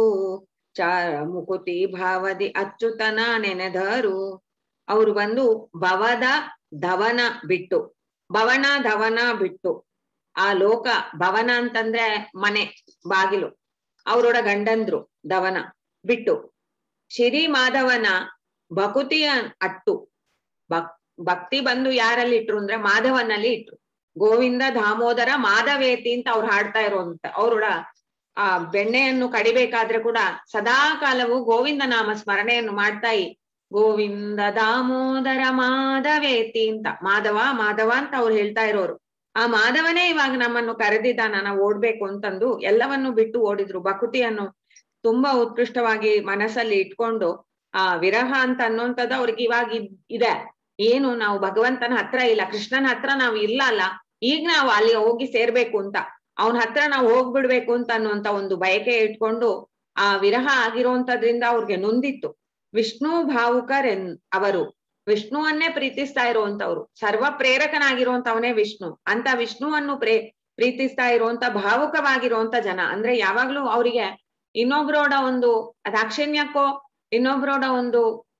ಚಾರ ಮುಕುತಿ ಭಾವದಿ ಅಚ್ಯುತನ ನೆನೆದರು. ಅವರು ಬಂದು ಭವದ ಧವನ ಬಿಟ್ಟು, ಭವನ ಧವನ ಬಿಟ್ಟು, ಆ ಲೋಕ ಭವನ ಅಂತಂದ್ರೆ ಮನೆ ಬಾಗಿಲು, ಅವರೋಡ ಗಂಡಂದ್ರು ಧವನ ಬಿಟ್ಟು ಶ್ರೀ ಮಾಧವನ ಭಕುತಿಯ ಅಟ್ಟು. ಭಕ್ ಭಕ್ತಿ ಬಂದು ಯಾರಲ್ಲಿ ಇಟ್ರು ಅಂದ್ರೆ ಮಾಧವನಲ್ಲಿ ಇಟ್ರು. ಗೋವಿಂದ ದಾಮೋದರ ಮಾಧವೇತಿ ಅಂತ ಅವ್ರು ಹಾಡ್ತಾ ಇರುವಂತ. ಅವರೋಡ ಆ ಬೆಣ್ಣೆಯನ್ನು ಕಡಿಬೇಕಾದ್ರೆ ಕೂಡ ಸದಾ ಕಾಲವು ಗೋವಿಂದ ನಾಮ ಸ್ಮರಣೆಯನ್ನು ಮಾಡ್ತಾ ಈ ಗೋವಿಂದ ದಾಮೋದರ ಮಾಧವೇತಿ ಅಂತ, ಮಾಧವ ಮಾಧವ ಅಂತ ಅವ್ರು ಹೇಳ್ತಾ ಇರೋರು. ಆ ಮಾಧವನೇ ಇವಾಗ ನಮ್ಮನ್ನು ಕರೆದಿದ್ದಾನ, ನಾವು ಓಡ್ಬೇಕು ಅಂತಂದು ಎಲ್ಲವನ್ನು ಬಿಟ್ಟು ಓಡಿದ್ರು. ಭಕುತಿಯನ್ನು ತುಂಬಾ ಉತ್ಕೃಷ್ಟವಾಗಿ ಮನಸ್ಸಲ್ಲಿ ಇಟ್ಕೊಂಡು ಆ ವಿರಹ ಅಂತ ಅನ್ನೋಂಥದ್ದು ಅವ್ರಿಗೆ ಇವಾಗ ಇದೆ. ಏನು ನಾವು ಭಗವಂತನ ಹತ್ರ ಇಲ್ಲ, ಕೃಷ್ಣನ ಹತ್ರ ನಾವು ಇಲ್ಲ ಅಲ್ಲ, ಈಗ ನಾವು ಅಲ್ಲಿ ಹೋಗಿ ಸೇರ್ಬೇಕು ಅಂತ, ಅವನ ಹತ್ರ ನಾವು ಹೋಗ್ಬಿಡ್ಬೇಕು ಅಂತ ಅನ್ನುವಂತ ಒಂದು ಬಯಕೆ ಇಟ್ಕೊಂಡು ಆ ವಿರಹ ಆಗಿರುವಂತದ್ರಿಂದ ಅವ್ರಿಗೆ ನೊಂದಿತ್ತು. ವಿಷ್ಣು ಭಾವುಕರೆನ್ ಅವರು ವಿಷ್ಣುವನ್ನೇ ಪ್ರೀತಿಸ್ತಾ ಇರುವಂತವ್ರು. ಸರ್ವ ಪ್ರೇರಕನಾಗಿರುವಂತವನೇ ವಿಷ್ಣು. ಅಂತ ವಿಷ್ಣುವನ್ನು ಪ್ರೇ ಪ್ರೀತಿಸ್ತಾ ಇರುವಂತ ಭಾವುಕವಾಗಿರುವಂತ ಜನ. ಅಂದ್ರೆ ಯಾವಾಗ್ಲೂ ಅವರಿಗೆ ಇನ್ನೊಬ್ರೋಡ ಒಂದು ದಾಕ್ಷಿಣ್ಯಕ್ಕೋ ಇನ್ನೊಬ್ರೋಡ ಒಂದು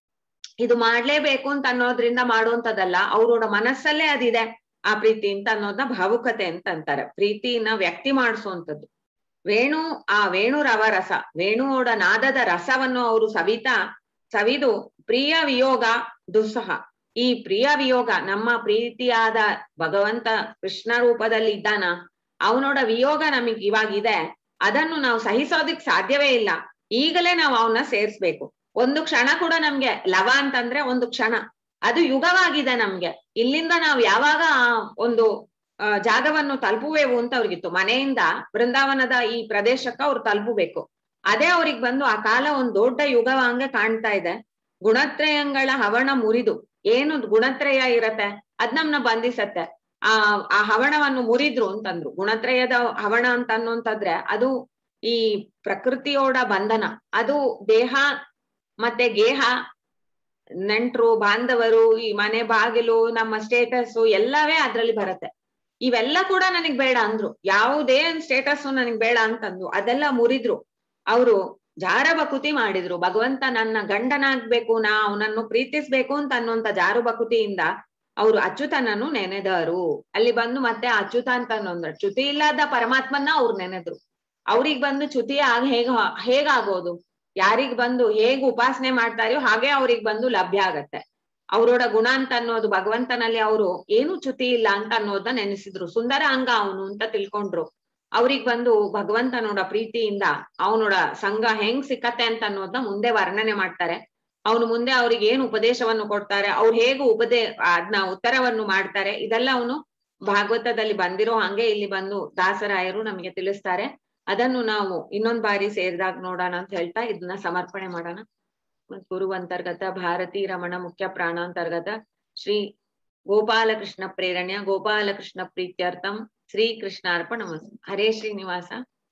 ಇದು ಮಾಡ್ಲೇಬೇಕು ಅಂತ ಅನ್ನೋದ್ರಿಂದ ಮಾಡುವಂತದಲ್ಲ, ಅವರೋಡ ಮನಸ್ಸಲ್ಲೇ ಅದಿದೆ ಆ ಪ್ರೀತಿ ಅಂತ ಅನ್ನೋದನ್ನ ಭಾವುಕತೆ ಅಂತ ಅಂತಾರೆ. ಪ್ರೀತಿನ ವ್ಯಕ್ತಿ ಮಾಡಿಸುವಂಥದ್ದು. ವೇಣು ಆ ವೇಣು ರವ ರಸ, ವೇಣುವೋಡ ನಾದದ ರಸವನ್ನು ಅವರು ಸವಿತಾ ಸವಿದು ಪ್ರಿಯ ವಿಯೋಗ ದುಸ್ಸಹ. ಈ ಪ್ರಿಯ ವಿಯೋಗ, ನಮ್ಮ ಪ್ರೀತಿಯಾದ ಭಗವಂತ ಕೃಷ್ಣ ರೂಪದಲ್ಲಿ ಇದ್ದಾನ, ಅವನೋಡ ವಿಯೋಗ ನಮಗ್ ಇವಾಗಿದೆ, ಅದನ್ನು ನಾವು ಸಹಿಸೋದಿಕ್ ಸಾಧ್ಯವೇ ಇಲ್ಲ. ಈಗಲೇ ನಾವು ಅವನ್ನ ಸೇರ್ಸ್ಬೇಕು. ಒಂದು ಕ್ಷಣ ಕೂಡ ನಮ್ಗೆ ಲವ ಅಂತಂದ್ರೆ ಒಂದು ಕ್ಷಣ, ಅದು ಯುಗವಾಗಿದೆ ನಮ್ಗೆ. ಇಲ್ಲಿಂದ ನಾವು ಯಾವಾಗ ಒಂದು ಅಹ್ ಜಾಗವನ್ನು ತಲುಪುವೆವು ಅಂತ ಅವ್ರಿಗಿತ್ತು. ಮನೆಯಿಂದ ಬೃಂದಾವನದ ಈ ಪ್ರದೇಶಕ್ಕ ಅವ್ರು ತಲುಪಬೇಕು. ಅದೇ ಅವ್ರಿಗೆ ಬಂದು ಆ ಕಾಲ ಒಂದ್ ದೊಡ್ಡ ಯುಗವಂಗೆ ಕಾಣ್ತಾ ಇದೆ. ಗುಣತ್ರಯಗಳ ಹವಣ ಮುರಿದು, ಏನು ಗುಣತ್ರಯ ಇರತ್ತೆ ಅದ್ ನಮ್ನ ಬಂಧಿಸತ್ತೆ. ಆ ಆ ಹವಣವನ್ನು ಮುರಿದ್ರು ಅಂತಂದ್ರು. ಗುಣತ್ರಯದ ಹವಣ ಅಂತ ಅನ್ನೋಂತಂದ್ರೆ ಅದು ಈ ಪ್ರಕೃತಿಯೋಡ ಬಂಧನ. ಅದು ದೇಹ ಮತ್ತೆ ಗೇಹ, ನೆಂಟ್ರು ಬಾಂಧವರು, ಈ ಮನೆ ಬಾಗಿಲು, ನಮ್ಮ ಸ್ಟೇಟಸ್ ಎಲ್ಲವೇ ಅದ್ರಲ್ಲಿ ಬರತ್ತೆ. ಇವೆಲ್ಲ ಕೂಡ ನನಗ್ ಬೇಡ ಅಂದ್ರು. ಯಾವುದೇ ಸ್ಟೇಟಸ್ ನನಗ್ ಬೇಡ ಅಂತಂದ್ರು. ಅದೆಲ್ಲ ಮುರಿದ್ರು ಅವರು. ಜಾರ ಬಕುತಿ ಮಾಡಿದ್ರು. ಭಗವಂತ ನನ್ನ ಗಂಡನಾಗ್ಬೇಕು, ನಾ ಅವನನ್ನು ಪ್ರೀತಿಸ್ಬೇಕು ಅಂತ ಅನ್ನುವಂತ ಜಾರು ಬಕುತಿಯಿಂದ ಅವರು ಅಚ್ಯುತನನ್ನು ನೆನೆದರು. ಅಲ್ಲಿ ಬಂದು ಮತ್ತೆ ಅಚ್ಯುತ ಅಂತ ಅನ್ನೋದ್ರ ಚ್ಯುತಿ ಇಲ್ಲದ ಪರಮಾತ್ಮನ ಅವ್ರು ನೆನೆದ್ರು. ಅವ್ರಿಗ್ ಬಂದು ಚ್ಯುತಿ ಆಗ ಹೇಗ ಹೇಗಾಗೋದು? ಯಾರಿಗ್ ಬಂದು ಹೇಗ್ ಉಪಾಸನೆ ಮಾಡ್ತಾರೋ ಹಾಗೆ ಅವ್ರಿಗ್ ಬಂದು ಲಭ್ಯ ಆಗತ್ತೆ. ಅವರೋಡ ಗುಣ ಅಂತ ಅನ್ನೋದು ಭಗವಂತನಲ್ಲಿ ಅವರು ಏನು ಚ್ಯುತಿ ಇಲ್ಲ ಅಂತ ಅನ್ನೋದನ್ನ ನೆನೆಸಿದ್ರು. ಸುಂದರ ಅಂಗ ಅವನು ಅಂತ ತಿಳ್ಕೊಂಡ್ರು. ಅವ್ರಿಗ್ ಬಂದು ಭಗವಂತನೋಡ ಪ್ರೀತಿಯಿಂದ ಅವನೋಡ ಸಂಘ ಹೆಂಗ್ ಸಿಕ್ಕತ್ತೆ ಅಂತ ಅನ್ನೋದನ್ನ ಮುಂದೆ ವರ್ಣನೆ ಮಾಡ್ತಾರೆ. ಅವನು ಮುಂದೆ ಅವ್ರಿಗೆ ಏನು ಉಪದೇಶವನ್ನು ಕೊಡ್ತಾರೆ, ಅವ್ರು ಹೇಗೂ ಉಪದೇ ಅದನ್ನ ಉತ್ತರವನ್ನು ಮಾಡ್ತಾರೆ. ಇದೆಲ್ಲ ಅವನು ಭಾಗವತದಲ್ಲಿ ಬಂದಿರೋ ಹಂಗೆ ಇಲ್ಲಿ ಬಂದು ದಾಸರಾಯರು ನಮಗೆ ತಿಳಿಸ್ತಾರೆ. ಅದನ್ನು ನಾವು ಇನ್ನೊಂದ್ ಬಾರಿ ಸೇರಿದಾಗ ನೋಡೋಣ ಅಂತ ಹೇಳ್ತಾ ಇದನ್ನ ಸಮರ್ಪಣೆ ಮಾಡೋಣ. ಗುರು ಅಂತರ್ಗತ ಭಾರತೀ ರಮಣ ಮುಖ್ಯ ಪ್ರಾಣಾಂತರ್ಗತ ಶ್ರೀ ಗೋಪಾಲಕೃಷ್ಣ ಪ್ರೇರಣೆಯ ಗೋಪಾಲಕೃಷ್ಣ ಪ್ರೀತ್ಯರ್ಥಂ ಶ್ರೀ ಕೃಷ್ಣಾರ್ಪಣಮಸ್ತು. ಹರೇ ಶ್ರೀನಿವಾಸ.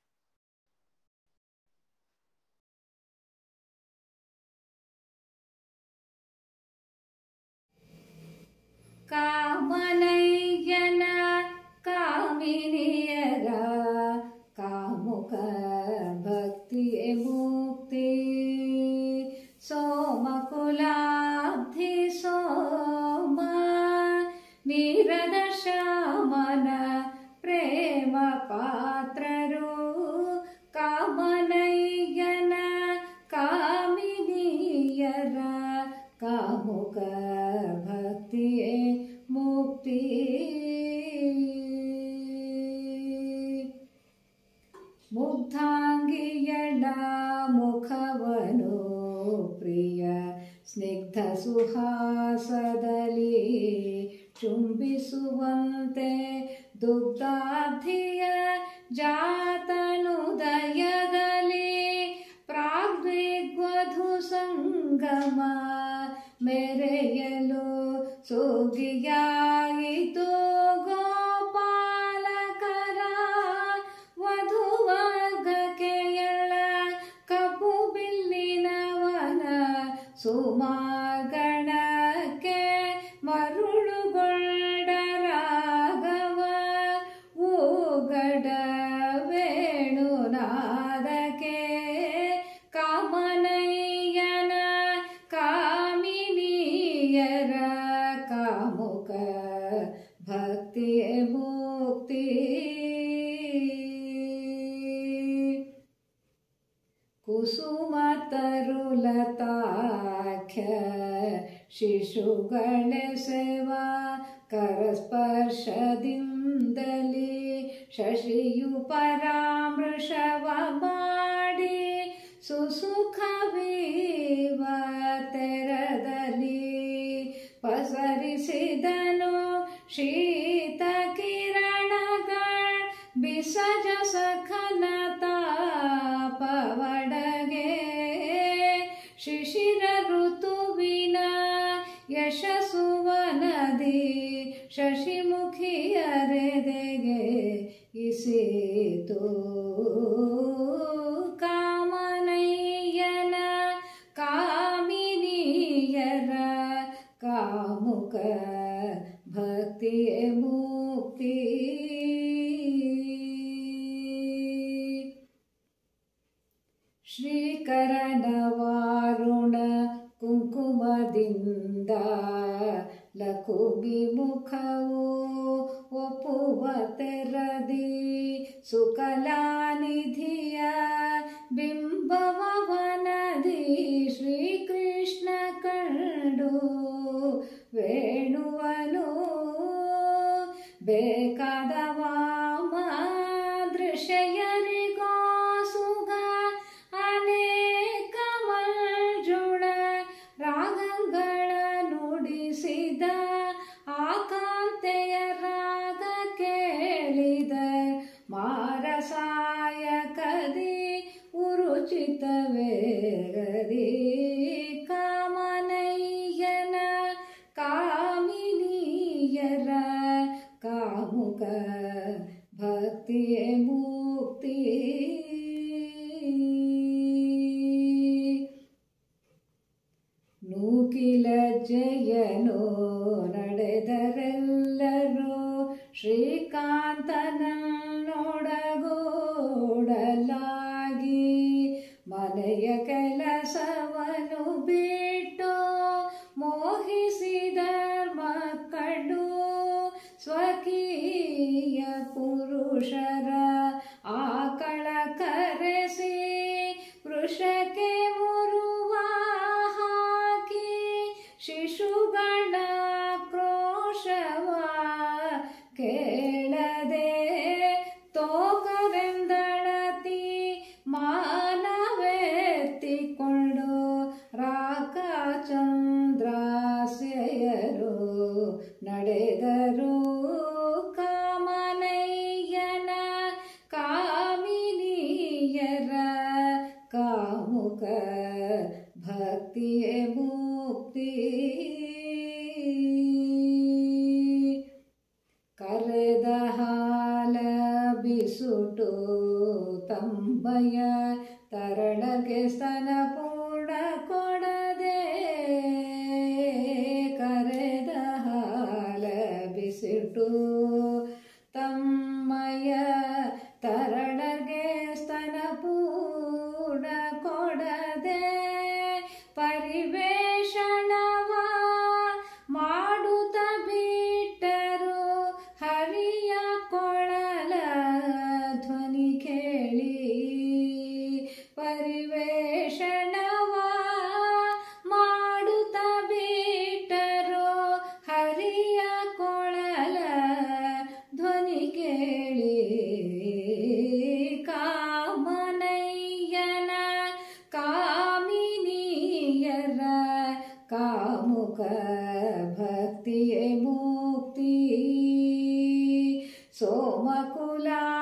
ಕಾಮನಯ್ಯನ ಕಾಮಿನಿಯರ ಕಾಮುಕ ಭಕ್ತಿಯೇ ಮುಕ್ತಿ ಸೋಮಕುಲಾಬ್ಧಿ ಸೋಮ ನೀರದ ಶ್ಯಾಮನ ಪ್ರೇಮ ಪಾತ್ರರು ಕಾಮನಯ್ಯನ ಕಾಮಿನಿಯರ ಕಾಮುಕ ಭಕ್ತಿಯೇ ಮುಕ್ತಿ ಮುಗ್ಧಾಂಗಿಯಳ ಮುಖವನು ಪ್ರಿಯ ಸ್ನಿಗ್ಧ ಸುಹಾಸದಲ್ಲಿ ಚುಂಬಿಸುವಂತೆ ದುಗ್ಧಾಬ್ಧಿಯ ಜಾತನುದಯದಲ್ಲಿ ಪ್ರಾಗ್ವಧು ಸಂಗಮ ಮೆರೆಯಲು ಸೋಗಿಯಾಯಿತು ಗೋಪಾಲಕರ ವಧುವರ್ಗಕ್ಕೆ ಎಳ್ಳ ಕಪ್ಪು ಬಿಲ್ಲಿನವನ ಸುಮಾಗಣಕ್ಕೆ ಮರುಳುಗೊಳ್ಳ ರಾಘವ ಊಗಡ ವೇಣುನಾದಕ್ಕೆ ಕಾಮನಯ್ಯನ ಕಾಮಿನಿಯರ ಕಾಮುಕ ಭಕ್ತಿಯೇ ಮುಕ್ತಿ ಕುಸುಮ ತರುಲತಾಖ್ಯ ಶಿಶುಗಳೆ ಸೇವಾ ಕರಸ್ಪರ್ಶದಿಂದಲೇ ಶಶಿಯು ಪರಾಮೃಷವ ಮಾಡಿ ಸುಸುಖವೀವ ತೆರದಲ್ಲಿ ಪಸರಿಸಿದನು ಶೀತ ಕಿರಣಗಳ ಬಿಸಜ ಸಖನ ತಾಪವಡಗೆ ಶಿಶಿರ ಋತುವಿನ ಯಶಸ್ಸುವನದಿ ಶಶಿಮುಖಿಯರೆದೆಗೆ ಇಸಿತು ಕಾಮನಯ್ಯನ ಕಾಮಿನಿಯರ ಕಾಮುಕ ಭಕ್ತಿಯೇ ಮುಕ್ತಿ ಶ್ರೀಕರನ ವಾರುಣ ಕುಂಕುಮದಿಂದ ಲಕುಮಿ ಮುಖವು ಒಪ್ಪುವ ತೆರದಿ ಸುಕಲಾನಿಧಿಯ ಬಿಂಬವನದಿ ಶ್ರೀಕೃಷ್ಣ ಕಂಡು ವೇಣುವನು ಬೇಕಾದ ವಾಮ ದೃಶ್ಯರಿಗೋ ಸುಗ ಅನೇಕ ಮಂಜುಳ ರಾಗಗಳ ನುಡಿಸಿದ ಆಕಾಂತೆಯ ರಾಗ ಕೇಳಿದ ಮಾರಸಾಯಕದಿ ಉರುಚಿತವೇಗದಿ ಕಾಮನಯ್ಯನ ಕಾಮಿನಿಯರ ಕಾಮುಕ ಭಕ್ತಿಯೇ ಮುಕ್ತಿ ನೂಕಿಲ ಜಯನೋ ನಡೆದರೆಲ್ಲರೂ ಶ್ರೀಕಾಂತನ ನೋಡಗೋಡಲಾಗಿ ಮನೆಯ ಪುರುಷರ ಆಕಳ ಕರೆಸಿ ವೃಷಕ್ಕೆ ಮುರುವ ಹಾಕಿ ಶಿಶುಗಳ ಕ್ರೋಶವ ಕೇಳದೆ ತೋಕರೆಂದಳತಿ ಮಾನವೆತ್ತಿಕೊಂಡು ರಾಕ ಚಂದ್ರಾಸ್ಯರು ನಡೆದರು ಕಾಮನಯ್ಯನ ಕಾಮಿನಿಯರ ಕಾಮುಕ ಭಕ್ತಿಯೇ ಮುಕ್ತಿ ಕರೆದ ಹಾಲ ಬಿಸುಟು ತಂಬಯ ತರಳಗೆ ಸ್ತನ ಪೂರ್ಣ ಕೊಡದೆ ಕರೆದ ಹಾಲ ಬಿಸಿಟು ತಮ್ಮಯ ತರಳಗೆ ಸ್ತನ ಪೂರ್ಣ ಕೊಡದೆ ಪರಿವೇಷಣವ ಮಾಡುತ್ತ ಬಿಟ್ಟರು ಹರಿಯ ಕೊಳಲ ಧ್ವನಿ ಕೇಳಿ ಪರಿವೇಷಣವ ಮಾಡುತ್ತ ಬಿಟ್ಟರು ಹರಿಯ ಕೊಳಲ ಧ್ವನಿ ಕೇಳಿ ಕಾಮನಯ್ಯನ ಕಾಮಿನಿಯರ ಕಾಮುಕ ಭಕ್ತಿಯೇ ಮುಕ್ತಿ ಸೋಮಕುಲ